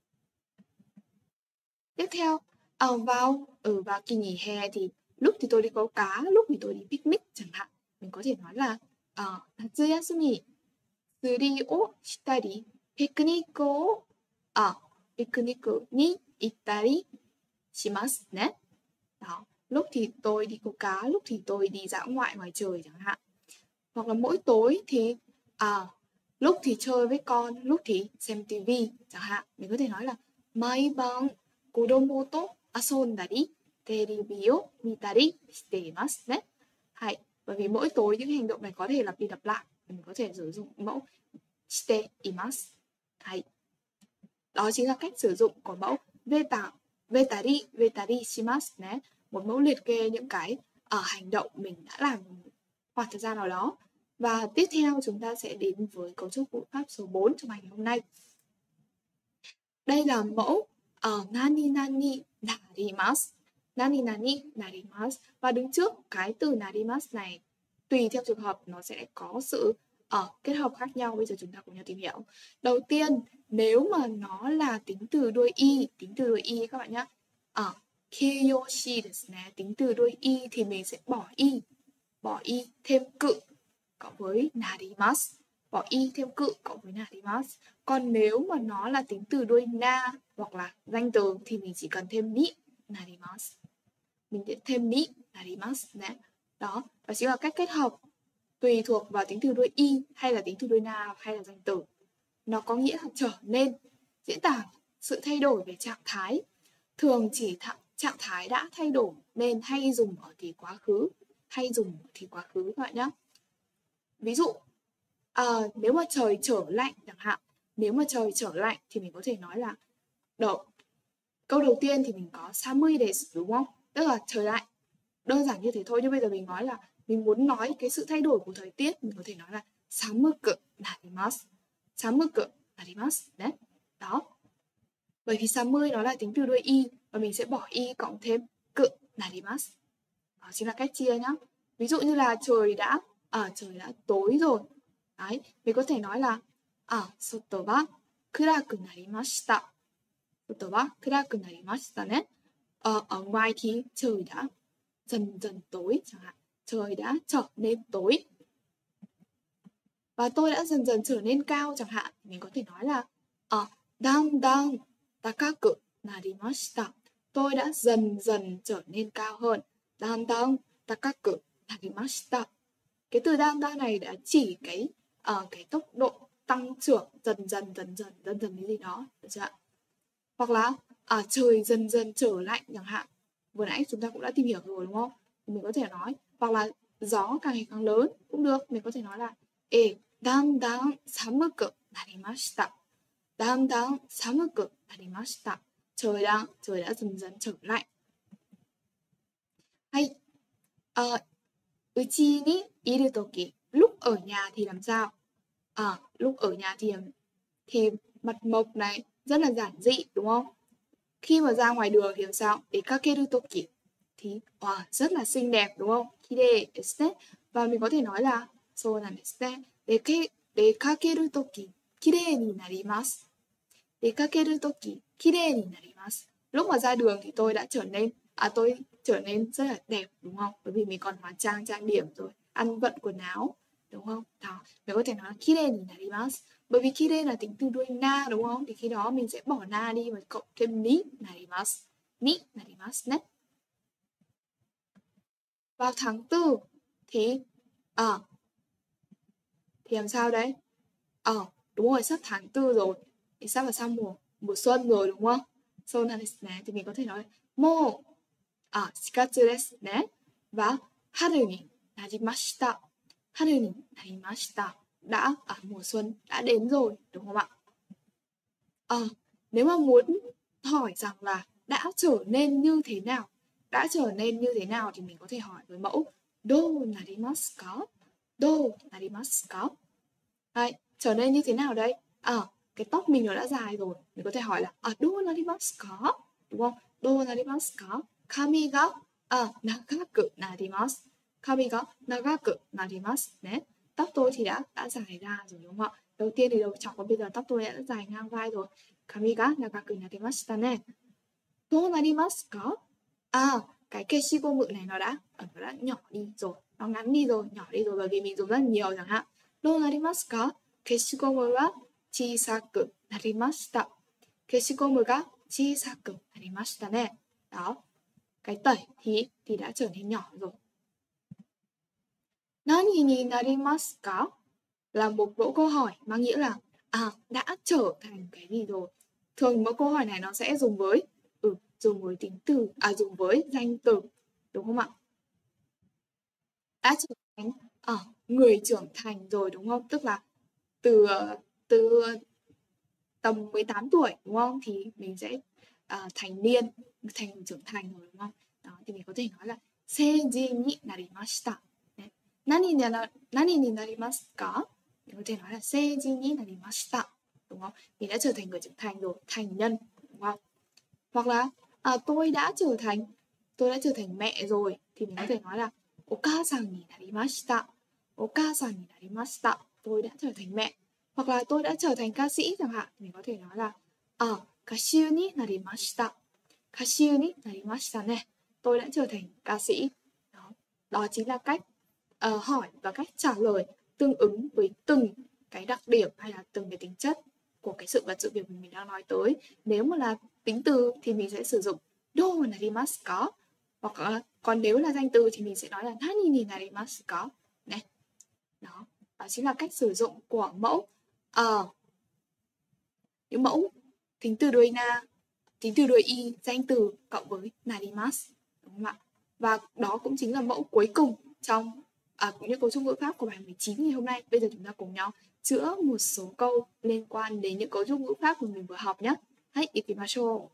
Tiếp theo, ở vào ở vào kỳ nghỉ hè thì lúc thì tôi đi câu cá, lúc thì tôi đi picnic chẳng hạn, mình có thể nói là uh, natsuyasumi tsuri o shitari, picnic o à, picnic ni ittari shimasu ne. Đó, lúc thì tôi đi câu cá, lúc thì tôi đi dã ngoại ngoài trời chẳng hạn. Hoặc là mỗi tối thì à, lúc thì chơi với con, lúc thì xem tivi chẳng hạn. Mình có thể nói là maiban kodomo to asondari terebi o mitari shiteimasu ne. Hay, bởi vì mỗi tối những hành động này có thể lặp đi lặp lại, mình có thể sử dụng mẫu shiteimasu. Hay. Đó chính là cách sử dụng của mẫu veta, vetari, vetari shimasu ne. Một mẫu liệt kê những cái ở hành động mình đã làm khoảng thời gian nào đó. Và tiếp theo chúng ta sẽ đến với cấu trúc ngữ pháp số bốn trong bài ngày hôm nay. Đây là mẫu uh, nani nani narimasu. Nani nani narimasu. Và đứng trước cái từ narimasu này, tùy theo trường hợp nó sẽ có sự uh, kết hợp khác nhau. Bây giờ chúng ta cùng nhau tìm hiểu. Đầu tiên, nếu mà nó là tính từ đuôi y, tính từ đuôi y các bạn nhé. Ở uh, keiyoshi desu ne, tính từ đuôi y thì mình sẽ bỏ y, bỏ y thêm cự cộng với narimasu, bỏ y thêm cự cộng với narimasu. Còn nếu mà nó là tính từ đuôi na hoặc là danh từ thì mình chỉ cần thêm ni narimasu. Mình sẽ thêm ni narimasu ne. Đó, đó chính là cách kết hợp tùy thuộc vào tính từ đuôi y hay là tính từ đuôi na hay là danh từ. Nó có nghĩa là trở nên, diễn tả sự thay đổi về trạng thái. Thường chỉ th- trạng thái đã thay đổi nên hay dùng ở thì quá khứ, hay dùng ở thì quá khứ các bạn nhé. Ví dụ, à, nếu mà trời trở lạnh chẳng hạn, nếu mà trời trở lạnh thì mình có thể nói là đầu, câu đầu tiên thì mình có samui desu đúng không? Tức là trời lạnh. Đơn giản như thế thôi, nhưng bây giờ mình nói là mình muốn nói cái sự thay đổi của thời tiết, mình có thể nói là samuku narimasu. Samuku narimasu đấy. Đó. Bởi vì samui nó là tính từ đuôi y và mình sẽ bỏ y cộng thêm cự narimasu. Đó chính là cách chia nhá. Ví dụ như là trời đã à, trời đã tối rồi. Đấy, mình có thể nói là à, soto wa kuraku narimashita. Soto wa kuraku narimashita ne. Ờ, ở ngoài thì trời đã dần dần tối chẳng hạn. Trời đã trở nên tối. Và tôi đã dần dần trở nên cao chẳng hạn. Mình có thể nói là à, dandan takaku narimashita. Tôi đã dần dần trở nên cao hơn. Dandan takaku narimashita. Cái từ dandan này đã chỉ cái uh, cái tốc độ tăng trưởng dần dần dần dần dần dần cái gì đó, được chưa ạ? Hoặc là à, trời dần dần trở lạnh chẳng hạn. Vừa nãy chúng ta cũng đã tìm hiểu rồi đúng không? Mình có thể nói, hoặc là gió càng ngày càng lớn cũng được. Mình có thể nói là e dandan samuku narimashita. Dandan samuku narimashita. Trời đang trời đã dần dần trở lạnh. Hay uh, uchi ni iru toki, lúc ở nhà thì làm sao? À, lúc ở nhà thì thì mặt mộc này rất là giản dị đúng không? Khi mà ra ngoài đường thì làm sao? Dekakeru toki thì wow, rất là xinh đẹp đúng không? Kirei desu ne. Và mình có thể nói là so nan desu ne. Dekakeru toki kirei ni narimasu. Dekakeru toki kirei ni narimasu. Lúc mà ra đường thì tôi đã trở nên à tôi trở nên rất là đẹp đúng không? Bởi vì mình còn hóa trang trang điểm rồi, ăn vận quần áo đúng không? Đó, mình có thể nói là kirei ni narimasu. Bởi vì kirei là tính từ đuôi na đúng không? Thì khi đó mình sẽ bỏ na đi và cộng thêm ni narimasu. Ni narimasu ne. Vào tháng tư thì à, thì làm sao đấy? Ờ, à, đúng rồi, sắp tháng tư rồi. Thì sắp là sang mùa mùa xuân rồi đúng không? So nan desu ne. Thì mình có thể nói mo à, shikatsu desu ne. Và haru ni narimashita. Haru ni narimashita. Đã ở à, mùa xuân đã đến rồi đúng không ạ? À, nếu mà muốn hỏi rằng là đã trở nên như thế nào, đã trở nên như thế nào thì mình có thể hỏi với mẫu Dou narimasu ka? Dou narimasu ka? Đấy, trở nên như thế nào đây? À, cái tóc mình nó đã dài rồi. Mình có thể hỏi là à, dou narimasu ka? Đúng không? Dou narimasu ka? Kami ga à, nagaku narimasu. Kami ga nagaku narimasu. Đấy, tóc tôi thì đã đã dài ra rồi đúng không ạ? Đầu tiên thì đầu chọc, và bây giờ tóc tôi đã dài ngang vai rồi. Kami ga nagaku narimashita ne. Dou narimasu ka? À, cái keshigomu này nó đã nó đã nhỏ đi rồi, nó ngắn đi rồi, nhỏ đi rồi bởi vì mình dùng rất là nhiều chẳng hạn. Dou narimasu ka? Keshigomu wa chisaku narimashita. Keshigomu ga chisaku narimashita ne. Đó, cái tẩy thì thì đã trở nên nhỏ rồi. Nani ni narimasu ka? Là một mẫu câu hỏi mang nghĩa là à, đã trở thành cái gì rồi. Thường mẫu câu hỏi này nó sẽ dùng với ừ, dùng với tính từ, à dùng với danh từ, đúng không ạ? Đã trở thành à, người trưởng thành rồi đúng không? Tức là từ từ tầm mười tám tuổi đúng không? Thì mình sẽ à, thành niên, thành trưởng thành rồi đúng không? Đó, thì mình có thể nói là seijin ni narimashita. Nani ni nani ni narimasu ka? Mình có thể nói là seijin ni narimashita, đúng không? Mình đã trở thành người trưởng thành rồi, thành nhân, đúng không? Hoặc là à, tôi đã trở thành tôi đã trở thành mẹ rồi, thì mình có thể nói là okasan ni narimashita. Okasan ni narimashita. Tôi đã trở thành mẹ. Hoặc là tôi đã trở thành ca sĩ chẳng hạn, mình có thể nói là à, kashiu ni narimashita. Kashiu ni narimashita ne. Tôi đã trở thành ca sĩ. Đó, đó chính là cách uh, hỏi và cách trả lời tương ứng với từng cái đặc điểm hay là từng cái tính chất của cái sự vật sự việc mình đang nói tới. Nếu mà là tính từ thì mình sẽ sử dụng dou narimasu ka, hoặc uh, còn nếu là danh từ thì mình sẽ nói là nani ni narimasu ka. Này, đó, đó chính là cách sử dụng của mẫu uh, những mẫu tính từ đuôi na, tính từ đuôi y, danh từ cộng với narimasu, đúng không ạ? Và đó cũng chính là mẫu cuối cùng trong à, cũng như cấu trúc ngữ pháp của bài mười chín ngày hôm nay. Bây giờ chúng ta cùng nhau chữa một số câu liên quan đến những cấu trúc ngữ pháp của mình vừa học nhé. Hãy ikimashou.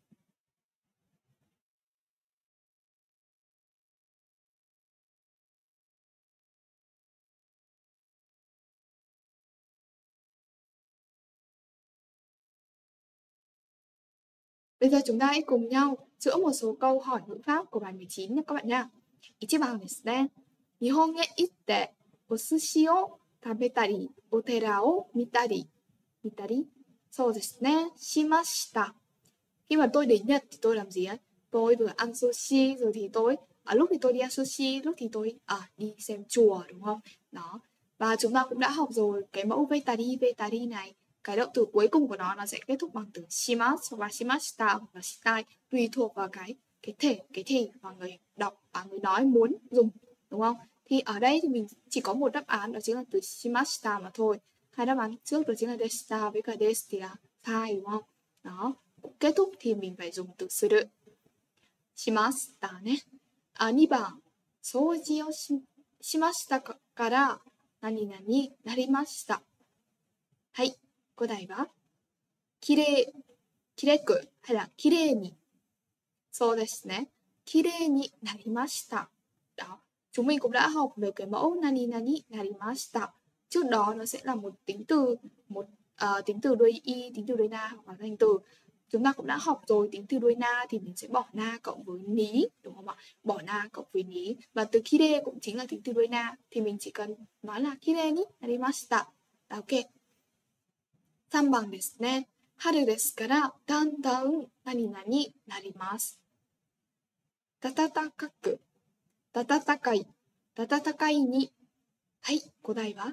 Bây giờ chúng ta hãy cùng nhau chữa một số câu hỏi ngữ pháp của bài mười chín nha các bạn nha. Ichiban desu ne. Nihon e itte o sushi o tabetari, o tera o mitari. Mitari? So desu ne, shimashita. Khi mà tôi đến Nhật thì tôi làm gì ấy? Tôi vừa ăn sushi rồi thì tôi ở lúc thì tôi đi ăn sushi, lúc thì tôi à, đi xem chùa, đúng không? Đó. Và chúng ta cũng đã học rồi cái mẫu vetari vetari này, cái động từ cuối cùng của nó nó sẽ kết thúc bằng từ shimasu hoặc là shimashita hoặc là shitai, tùy thuộc vào cái cái thể cái thể và người đọc và người nói muốn dùng, đúng không? Thì ở đây thì mình chỉ có một đáp án, đó chính là từ shimashita mà thôi. Hai đáp án trước đó chính là deshita với cả desu thì là sai, đúng không? Đó. Kết thúc thì mình phải dùng từ suru. Shimashita ne. À, ni ban. Souji o shimashita kara nani nani narimashita. Hai. Câu đài wa kirei, kireku hay là kirei ni. So desu ne. Kirei ni narimashita. Đó. Chúng mình cũng đã học về cái mẫu nani nani narimashita. Trước đó nó sẽ là một tính từ, một uh, tính từ đuôi y, tính từ đuôi na hoặc là danh từ. Chúng ta cũng đã học rồi, tính từ đuôi na thì mình sẽ bỏ na cộng với ní, đúng không ạ? Bỏ na cộng với ní. Và từ kirei cũng chính là tính từ đuôi na, thì mình chỉ cần nói là kirei ni narimashita. Ok. Sam ban desu ne. Haru desu kara dandan nani nani narimasu. Tatatakaku, tatatakai, tatatakai ni. Hai, câu đài wa?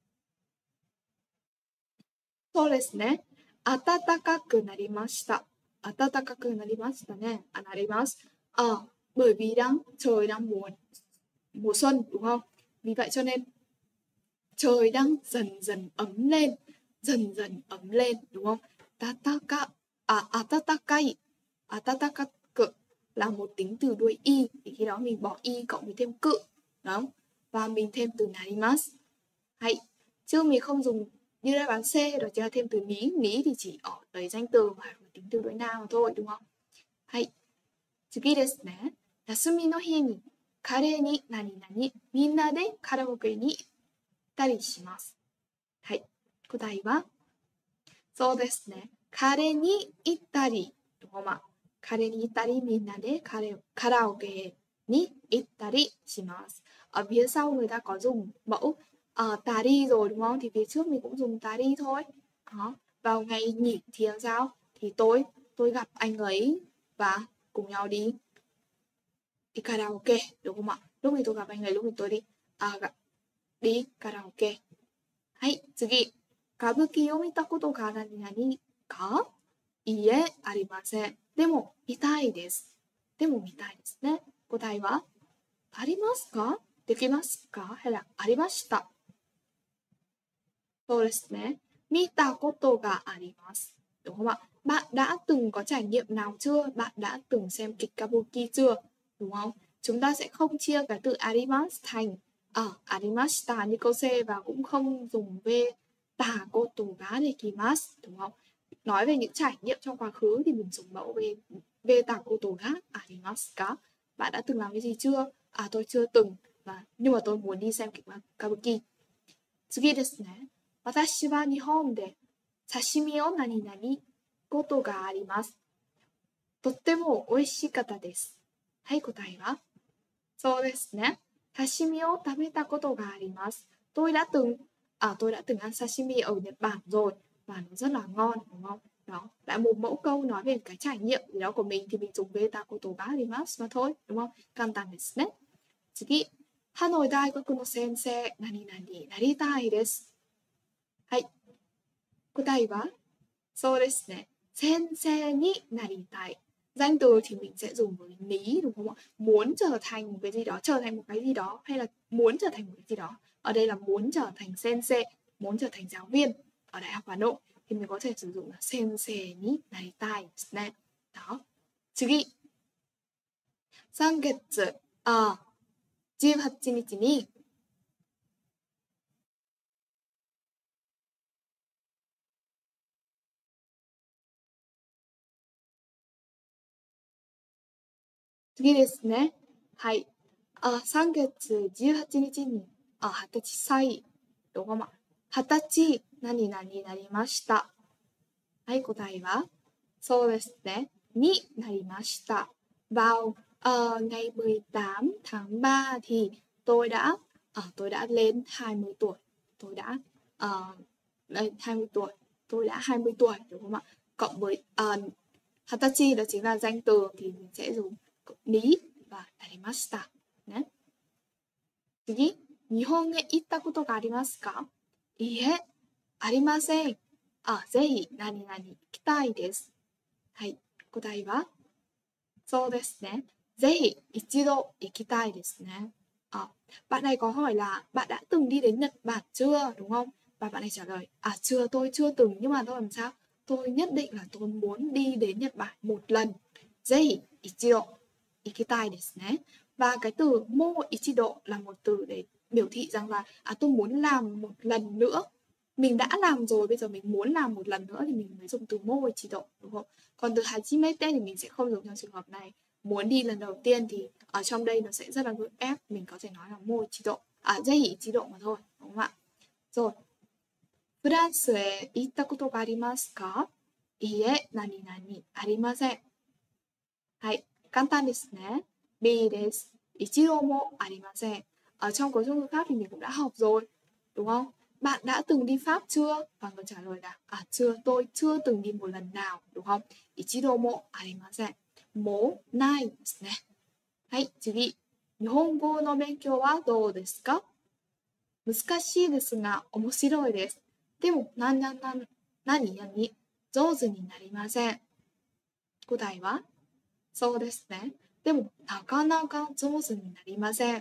そうですね。暖かくなりました。暖かくなりましたね. À, naります. À, bởi vì đang trời đang mùa mùa xuân, đúng không? Vì vậy cho nên trời đang dần dần ấm lên, dần dần ấm lên, đúng không? Tataka, à, atatakai, atatakaku là một tính từ đuôi y, thì khi đó mình bỏ y cộng với thêm cự, đúng không? Và mình thêm từ narimasu. Hay, chứ mình không dùng như đáp án C, đó chính là thêm từ ní. Ní thì chỉ ở đấy danh từ hoặc là tính từ đuôi na mà thôi, đúng không? Hay. Tsugi desu ne. Yasumi no hi ni カレーに何々、みんなでカラオケに行ったりします。はい。答えは、そうですね。カレーに行ったり、đúng không ạ? カレーに行ったり、みんなでカレカラオケに行ったりします. Ở phía sau người ta có dùng mẫu uh, tà đi rồi đúng không? Thì phía trước mình cũng dùng tà đi thôi. Đó. Vào ngày nghỉ thì làm sao? Thì tôi, tôi gặp anh ấy và cùng nhau đi đi karaoke, đúng không ạ? Lúc này tôi gặp anh ấy, lúc này tôi đi à, gặp, đi karaoke. はい、次。歌舞伎を見たことが何々か？いいえ、ありません。でも、見たいです。でも、見たいですね。答えは、ありますか？できますか？hay là ありました。そうですね。見たことがあります。Đúng không ạ? Bạn đã từng có trải nghiệm nào chưa? Bạn đã từng xem kịch kabuki chưa? Đúng không? Chúng ta sẽ không chia cái từ arimasu thành ở uh, arimashita như câu C và cũng không dùng v ta koto ga dekimasu, đúng không? Nói về những trải nghiệm trong quá khứ thì mình dùng mẫu v v ta koto ga arimasu ka. Bạn đã từng làm cái gì chưa? À tôi chưa từng, và nhưng mà tôi muốn đi xem kịch kabuki. 次ですね。私は日本で刺身を何々ことがあります。とっても美味しかったです。はい、答えは、そうですね。刺身を食べたことがあります. Tôi đã từng, à, tôi đã từng ăn sashimi ở Nhật Bản rồi và nó rất là ngon, đúng không? Đó, lại một mẫu câu nói về cái trải nghiệm gì đó của mình thì mình dùng beta koto ga arimasu mà thôi, đúng không? Kantan desu ne. 次、ハノイ大学の先生、何々になりたいです。はい。答えは、そうですね。先生になりたい. Danh từ thì mình sẽ dùng với ní, đúng không ạ? Muốn trở thành một cái gì đó, trở thành một cái gì đó, hay là muốn trở thành một cái gì đó. Ở đây là muốn trở thành sensei, muốn trở thành giáo viên ở Đại học Hà Nội thì mình có thể sử dụng là sensei ni naritai desu ne. Đó. 次。さんがつ、あ、じゅうはちにちに次ですね。はい。あ、さんがつじゅうはちにちに、あ、はたちさい、どこま、はたち何々になりました。はい、答えは、そうですね。になりました. Vào uh, ngày mười tám tháng ba thì tôi đã, uh, tôi đã lên hai mươi tuổi. Tôi đã, uh, lên hai mươi tuổi. Tôi đã hai mươi tuổi, đúng không ạ? Cộng với uh, hatachi đó chính là danh từ thì mình sẽ dùng ní và narimashita. Né? 次、日本へ行ったことがありますか？いいえ、ありません。あ、ぜひ何々行きたいです。はい、答えは、そうですね。ぜひ一度行きたいですね. À, bạn này có hỏi là bạn đã từng đi đến Nhật Bản chưa, đúng không? Và bạn này trả lời, à chưa, tôi chưa từng, nhưng mà tôi làm sao? Tôi nhất định là tôi muốn đi đến Nhật Bản một lần. ぜひ一度行きたいですね. Và cái từ mo ichido là một từ để biểu thị rằng là à tôi muốn làm một lần nữa. Mình đã làm rồi, bây giờ mình muốn làm một lần nữa thì mình mới dùng từ mo ichido, đúng không? Còn từ hajimete thì mình sẽ không dùng trong trường hợp này. Muốn đi lần đầu tiên thì ở trong đây nó sẽ rất là gượng ép, mình có thể nói là mo ichido, àぜひ一度mà thôi, đúng không ạ? Rồi. フランスへ行ったことがありますか？いいえ、何々ありません. はい、簡単ですね. B です. 一度もありません. Ở trong cuốn trung ngữ Pháp thì mình cũng đã học rồi, đúng không? Bạn đã từng đi Pháp chưa? Và người trả lời là à chưa, tôi chưa từng đi một lần nào, đúng không? Ichido mo arimasen. Mo nai desu ne. はい、次。日本語の勉強はどうですか？難しいですが面白いです。でも何々何々上手になりません. 答えは、そうですね。でもなかなか上手になりません.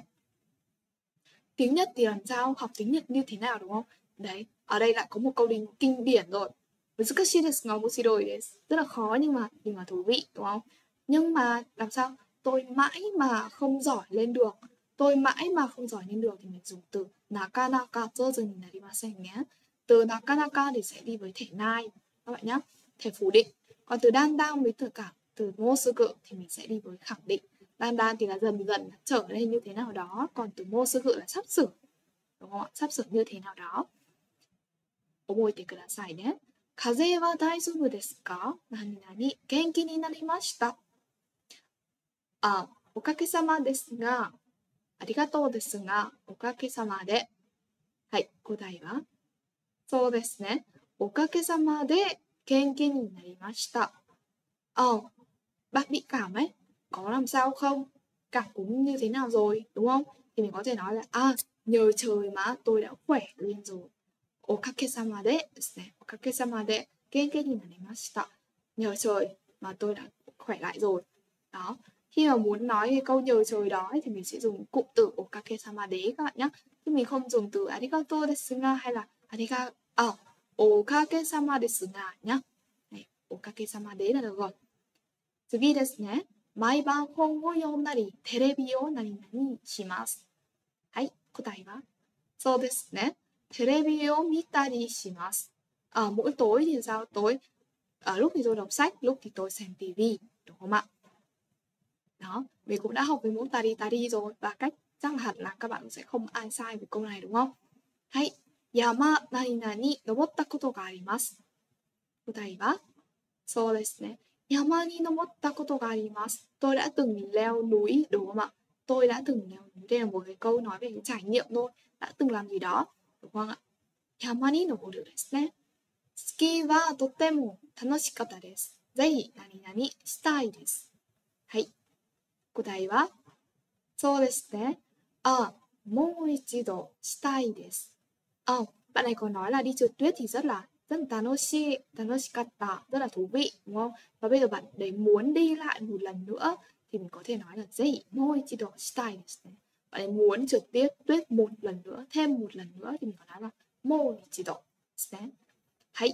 Tiếng Nhật thì làm sao? Học tiếng Nhật như thế nào, đúng không? Đấy, ở đây lại có một câu đình kinh điển rồi. Muzukashi desu ga omoshiroi desu. Rất là khó nhưng mà nhưng mà thú vị, đúng không? Nhưng mà làm sao? Tôi mãi mà không giỏi lên được. Tôi mãi mà không giỏi lên được thì mình dùng từ nakanaka jouzou ni narimasen nhé. Từ nakanaka thì sẽ đi với thể nai các bạn nhé, thể phủ định. Còn từ dandan với từ cả từ mosugu thì mình sẽ đi với khẳng định. Dan dan thì là dần dần trở nên như thế nào đó, còn từ mô sư hự là sắp sửa, đúng không ạ? Sắp sửa như thế nào đó. 覚えてくださいね。風邪は大丈夫ですか？何々元気になりました。あ、おかげさまですが、ありがとうですが、おかげさまで。はい、答えはそうですね。おかげさまで元気になりました。Ờ, bạn bị cảm ấy, có làm sao không? Cảm cúm như thế nào rồi, đúng không? Thì mình có thể nói là à, nhờ trời mà tôi đã khỏe lên rồi. おかげさまでですね。おかげさまで元気になりました。Nhờ trời mà tôi đã khỏe lại rồi. Đó. Khi mà muốn nói cái câu nhờ trời đó ấy, thì mình sẽ dùng cụm từ o kake sama de các bạn nhé. Chứ mình không dùng từ arigatou desu ga hay là ariga à, o kake sama desu ga nhá. Này, o kake sama de là được rồi. 次ですね。毎晩本を読んだり、テレビを何々します。はい、答えはそうですね。テレビを見たりします。À, mỗi tối thì sao? Tối ở lúc thì tôi đọc sách, lúc thì tôi xem tivi, đúng không ạ? Đó, mình cũng đã học với mẫu tari tari rồi và cách chắc là hẳn là các bạn sẽ không ai sai về câu này đúng không? Hay, yama nani nani nobotta koto ga arimasu. 答えはそうですね。山に登ったことがあります。Tôi đã từng leo núi, đúng không ạ? Tôi đã từng leo núi. Đây là một cái câu nói về cái trải nghiệm thôi. Đã từng làm gì đó, đúng không ạ? 山に登るですね。スキーはとても楽しかったです。ぜひ何々したいです。はい。答えはそうですね。À, もう一度したいです。À, bạn này có nói là đi trượt tuyết thì rất là rất là tanoshi, tanoshikatta, rất là thú vị, đúng không? Và bây giờ bạn đấy muốn đi lại một lần nữa thì mình có thể nói là zei moichido shitai desu. Bạn ấy muốn trượt tuyết tuyết một lần nữa, thêm một lần nữa thì mình có nói là moichido desu. Hay.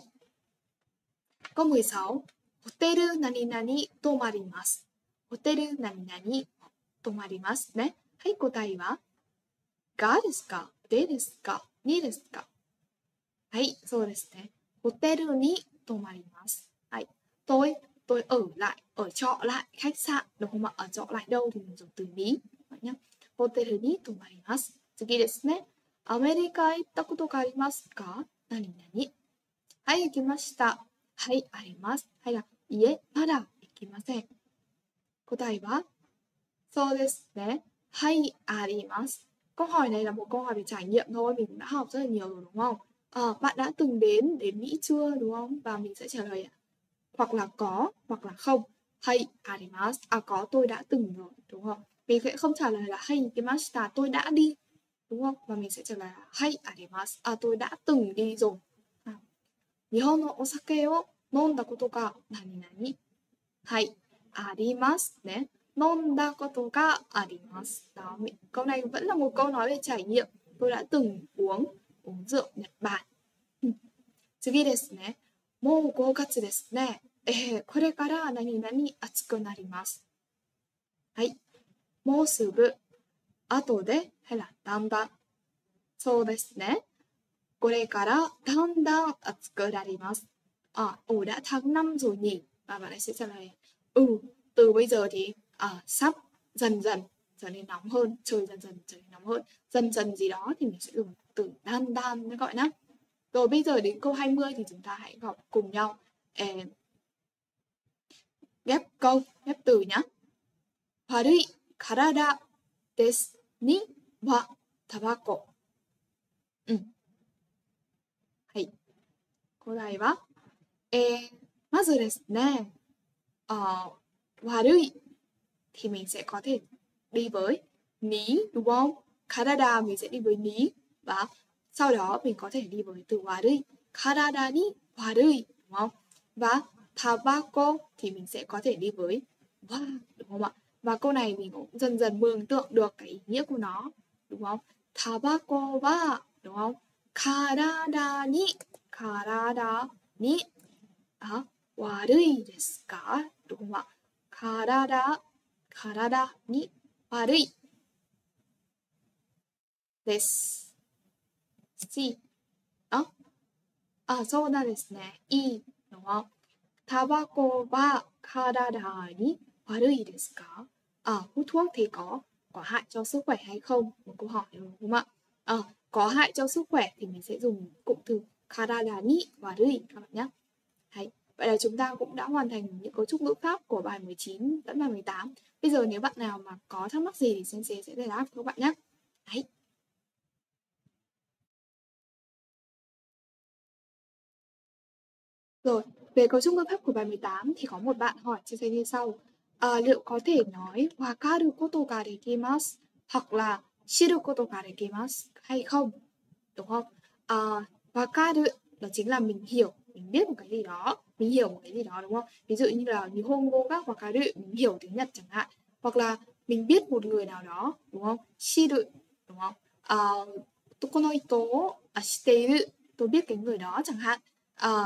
Câu mười sáu. Hoteru nani nani tomarimasu. Hoteru nani nani tomarimasu ね。はい、答えはがですか、でですか、にですか。はい、そうですね。ホテルに泊まります。はい, tôi tôi ở lại, ở trọ lại khách sạn, đúng không ạ? Ở trọ lại đâu thì mình dùng từ ní vậy nhá. Hoteru ni tomarimasu. 次ですね。アメリカへ行ったことがありますか？何々。はい、行きました。はい、あります。はい、いえ、まだ行きません。答えはそうですね。はい、あります。Câu hỏi này là một câu hỏi về trải nghiệm thôi, mình cũng đã học rất là nhiều rồi đúng không? À, bạn đã từng đến đến Mỹ chưa, đúng không? Và mình sẽ trả lời hoặc là có hoặc là không. Hay arimasu. À, có, tôi đã từng rồi, đúng không? Mình sẽ không trả lời là hay ikimashita, tôi đã đi, đúng không? Và mình sẽ trả lời là hay arimasu. À, tôi đã từng đi rồi. À. Nihon no osake o nonda koto ga nani nani. Hay arimasu ね。飲んだことがあります。Đó, câu này vẫn là một câu nói về trải nghiệm. Tôi đã từng uống uống rượu Nhật Bản. 次ですね。もうごがつですね。えー、これから何々暑くなります。はい。もうすぐ、後で、hay là だんだん。そうですね。これからだんだん暑くなります。À, ồ đã tháng năm rồi nhỉ? Và bạn ấy sẽ trả lời, ừ, từ bây giờ thì à, sắp dần dần trở nên nóng hơn, trời dần dần trở nên nóng hơn, dần dần gì đó thì mình sẽ dùng từ đan đan mới gọi nhá. Rồi bây giờ đến câu hai mươi thì chúng ta hãy học cùng nhau eh, ghép câu, ghép từ nhá. Warui karada desu ni wa tabako. Ừ. Hay. 答えはえー、まずですね、uh, 悪い thì mình sẽ có thể đi với ní, đúng không? Karada mình sẽ đi với ní và sau đó mình có thể đi với từ warui. Karada ni warui, đúng không? Và tabako thì mình sẽ có thể đi với wa, đúng không ạ? Và câu này mình cũng dần dần mường tượng được cái ý nghĩa của nó, đúng không? Tabako wa, đúng không? Karada ni, karada ni, à, 悪いですか? Đúng không ạ? 体、体に悪いです。し、あ、あ、そうなんですね。いいのは、タバコは体に悪いですか? à, hút thuốc thì có có hại cho sức khỏe hay không? Một câu hỏi đúng không ạ? À, có hại cho sức khỏe thì mình sẽ dùng cụm từ karada ni warui các bạn nhé. Đấy. Vậy là chúng ta cũng đã hoàn thành những cấu trúc ngữ pháp của bài mười chín lẫn bài mười tám. Bây giờ nếu bạn nào mà có thắc mắc gì thì Sensei sẽ giải đáp cho các bạn nhé. Đấy. Rồi, về cấu trúc ngữ pháp của bài mười tám thì có một bạn hỏi Sensei như sau. À, liệu có thể nói wakaru koto ga dekimasu hoặc là shiru koto ga dekimasu hay không? Đúng không? À, wakaru đó chính là mình hiểu, mình biết một cái gì đó, mình hiểu một cái gì đó đúng không? Ví dụ như là Nihongo ga wakaru, mình hiểu tiếng Nhật chẳng hạn. Hoặc là mình biết một người nào đó, đúng không? Shiru, đúng không? À, toko no ito o à, shiteiru, tôi biết cái người đó chẳng hạn. À,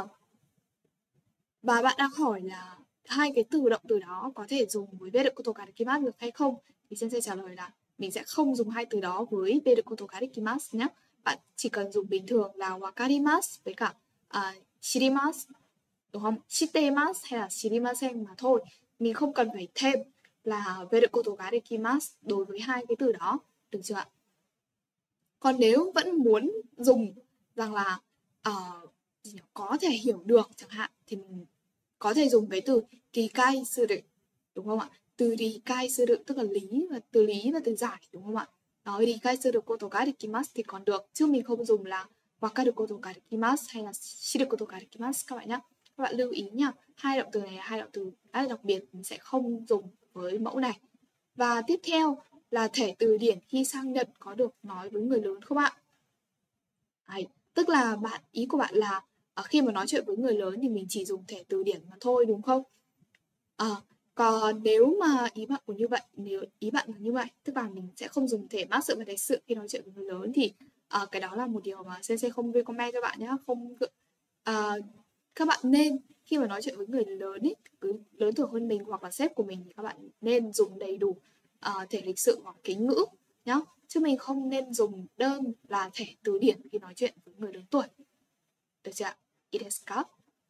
và bạn đang hỏi là hai cái từ động từ đó có thể dùng với beru koto ga dekimasu được hay không? Thì Sensei trả lời là mình sẽ không dùng hai từ đó với beru koto ga dekimasu nhé. Bạn chỉ cần dùng bình thường là wakarimasu với cả uh, shirimasu, đúng không? Shitemasu hay là shirimasen mà thôi. Mình không cần phải thêm là beru koto ga dekimasu đối với hai cái từ đó, được chưa ạ? Còn nếu vẫn muốn dùng rằng là uh, có thể hiểu được chẳng hạn thì mình có thể dùng cái từ rikai suru, đúng không ạ? Từ rikai suru tức là lý và từ lý và từ giải, đúng không ạ? Đó, rikai suru koto ga dekimasu thì còn được, chứ mình không dùng là wakaru koto ga dekimasu hay là shiru koto ga dekimasu các bạn nhé. Các bạn lưu ý nha, hai động từ này là hai động từ rất là đặc biệt, mình sẽ không dùng với mẫu này. Và tiếp theo là thể từ điển khi sang Nhật có được nói với người lớn không ạ? Đấy, tức là bạn ý của bạn là à, khi mà nói chuyện với người lớn thì mình chỉ dùng thể từ điển mà thôi, đúng không? À, còn nếu mà ý bạn của như vậy, nếu ý bạn là như vậy, tức là mình sẽ không dùng thể mác sự và đề sự khi nói chuyện với người lớn thì à, cái đó là một điều mà Sensei không recommend cho bạn nhé. Không, à, các bạn nên khi mà nói chuyện với người lớn ấy, cứ lớn tuổi hơn mình hoặc là sếp của mình thì các bạn nên dùng đầy đủ uh, thể lịch sự hoặc kính ngữ nhá, chứ mình không nên dùng đơn là thể từ điển khi nói chuyện với người lớn tuổi, được chưa ạ? It is cup.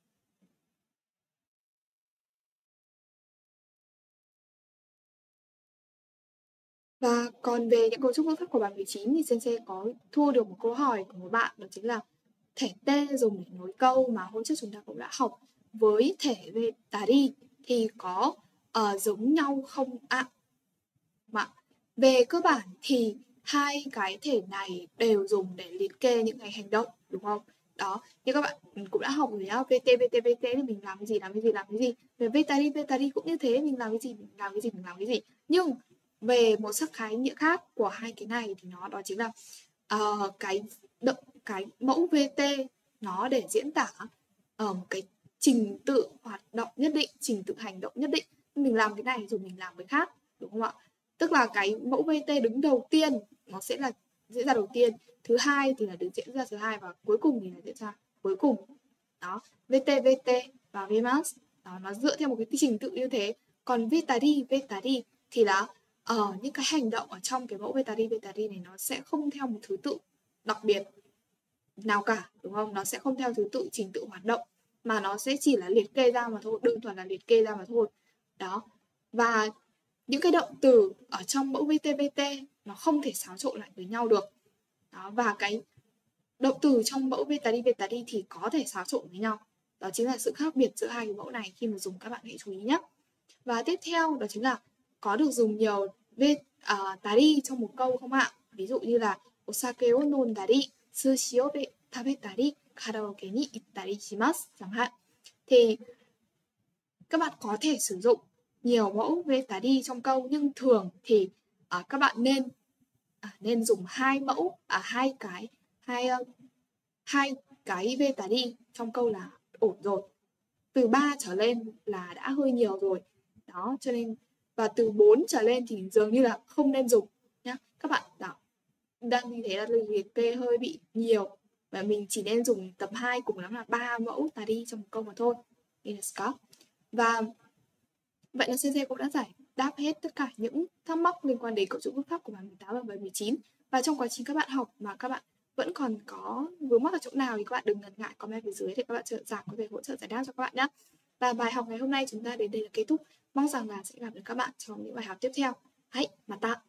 Và còn về những cấu trúc ngữ pháp của bài mười chín thì Sensei có thu được một câu hỏi của một bạn, đó chính là thể T dùng để nối câu mà hôm trước chúng ta cũng đã học với thể về tari thì có uh, giống nhau không ạ? À? Mà về cơ bản thì hai cái thể này đều dùng để liệt kê những cái hành động, đúng không? Đó, như các bạn cũng đã học rồi nhá, vê tê, vê tê, vê tê thì mình làm cái gì, làm cái gì, làm cái gì. Về vetari, vetari cũng như thế, mình làm cái gì, mình làm cái gì, mình làm cái gì. Nhưng về một sắc khái nghĩa khác của hai cái này thì nó đó chính là uh, cái động cái mẫu vê tê nó để diễn tả ở uh, cái trình tự hoạt động nhất định, trình tự hành động nhất định. Mình làm cái này rồi mình làm cái khác, đúng không ạ? Tức là cái mẫu vê tê đứng đầu tiên nó sẽ là diễn ra đầu tiên, thứ hai thì là được diễn ra thứ hai và cuối cùng thì là diễn ra cuối cùng. Đó, vê tê, vê tê và vmas đó, nó dựa theo một cái trình tự như thế. Còn vetari, vetari thì là ở uh, những cái hành động ở trong cái mẫu vetari, vetari này nó sẽ không theo một thứ tự đặc biệt nào cả, đúng không? Nó sẽ không theo thứ tự trình tự hoạt động mà nó sẽ chỉ là liệt kê ra mà thôi, đơn thuần là liệt kê ra mà thôi. Đó. Và những cái động từ ở trong mẫu vê tê vê tê nó không thể xáo trộn lại với nhau được. Đó, và cái động từ trong mẫu vetari vetari thì có thể xáo trộn với nhau. Đó chính là sự khác biệt giữa hai cái mẫu này khi mà dùng, các bạn hãy chú ý nhé. Và tiếp theo đó chính là có được dùng nhiều vetari uh, trong một câu không ạ? Ví dụ như là osake o nondari, sushi o tabetari, karaoke ni ittari shimasu chẳng hạn. Thì các bạn có thể sử dụng nhiều mẫu vetari trong câu, nhưng thường thì uh, các bạn nên uh, nên dùng hai mẫu à hai cái hai uh, hai cái vetari trong câu là ổn rồi. Từ ba trở lên là đã hơi nhiều rồi. Đó, cho nên và từ bốn trở lên thì dường như là không nên dùng nhá. Các bạn đó, đang như thế là liệt kê hơi bị nhiều và mình chỉ nên dùng tầm hai, cùng lắm là ba mẫu tari trong một câu mà thôi. Và vậy là Sensei cũng đã giải đáp hết tất cả những thắc mắc liên quan đến cấu trúc ngữ pháp của bài mười tám và bài mười chín. Và trong quá trình các bạn học mà các bạn vẫn còn có vướng mắc ở chỗ nào thì các bạn đừng ngần ngại comment phía dưới để các bạn trợ giảng có thể hỗ trợ giải đáp cho các bạn nhé. Và bài học ngày hôm nay chúng ta đến đây là kết thúc. Mong rằng là sẽ gặp được các bạn trong những bài học tiếp theo. Hãy mà ta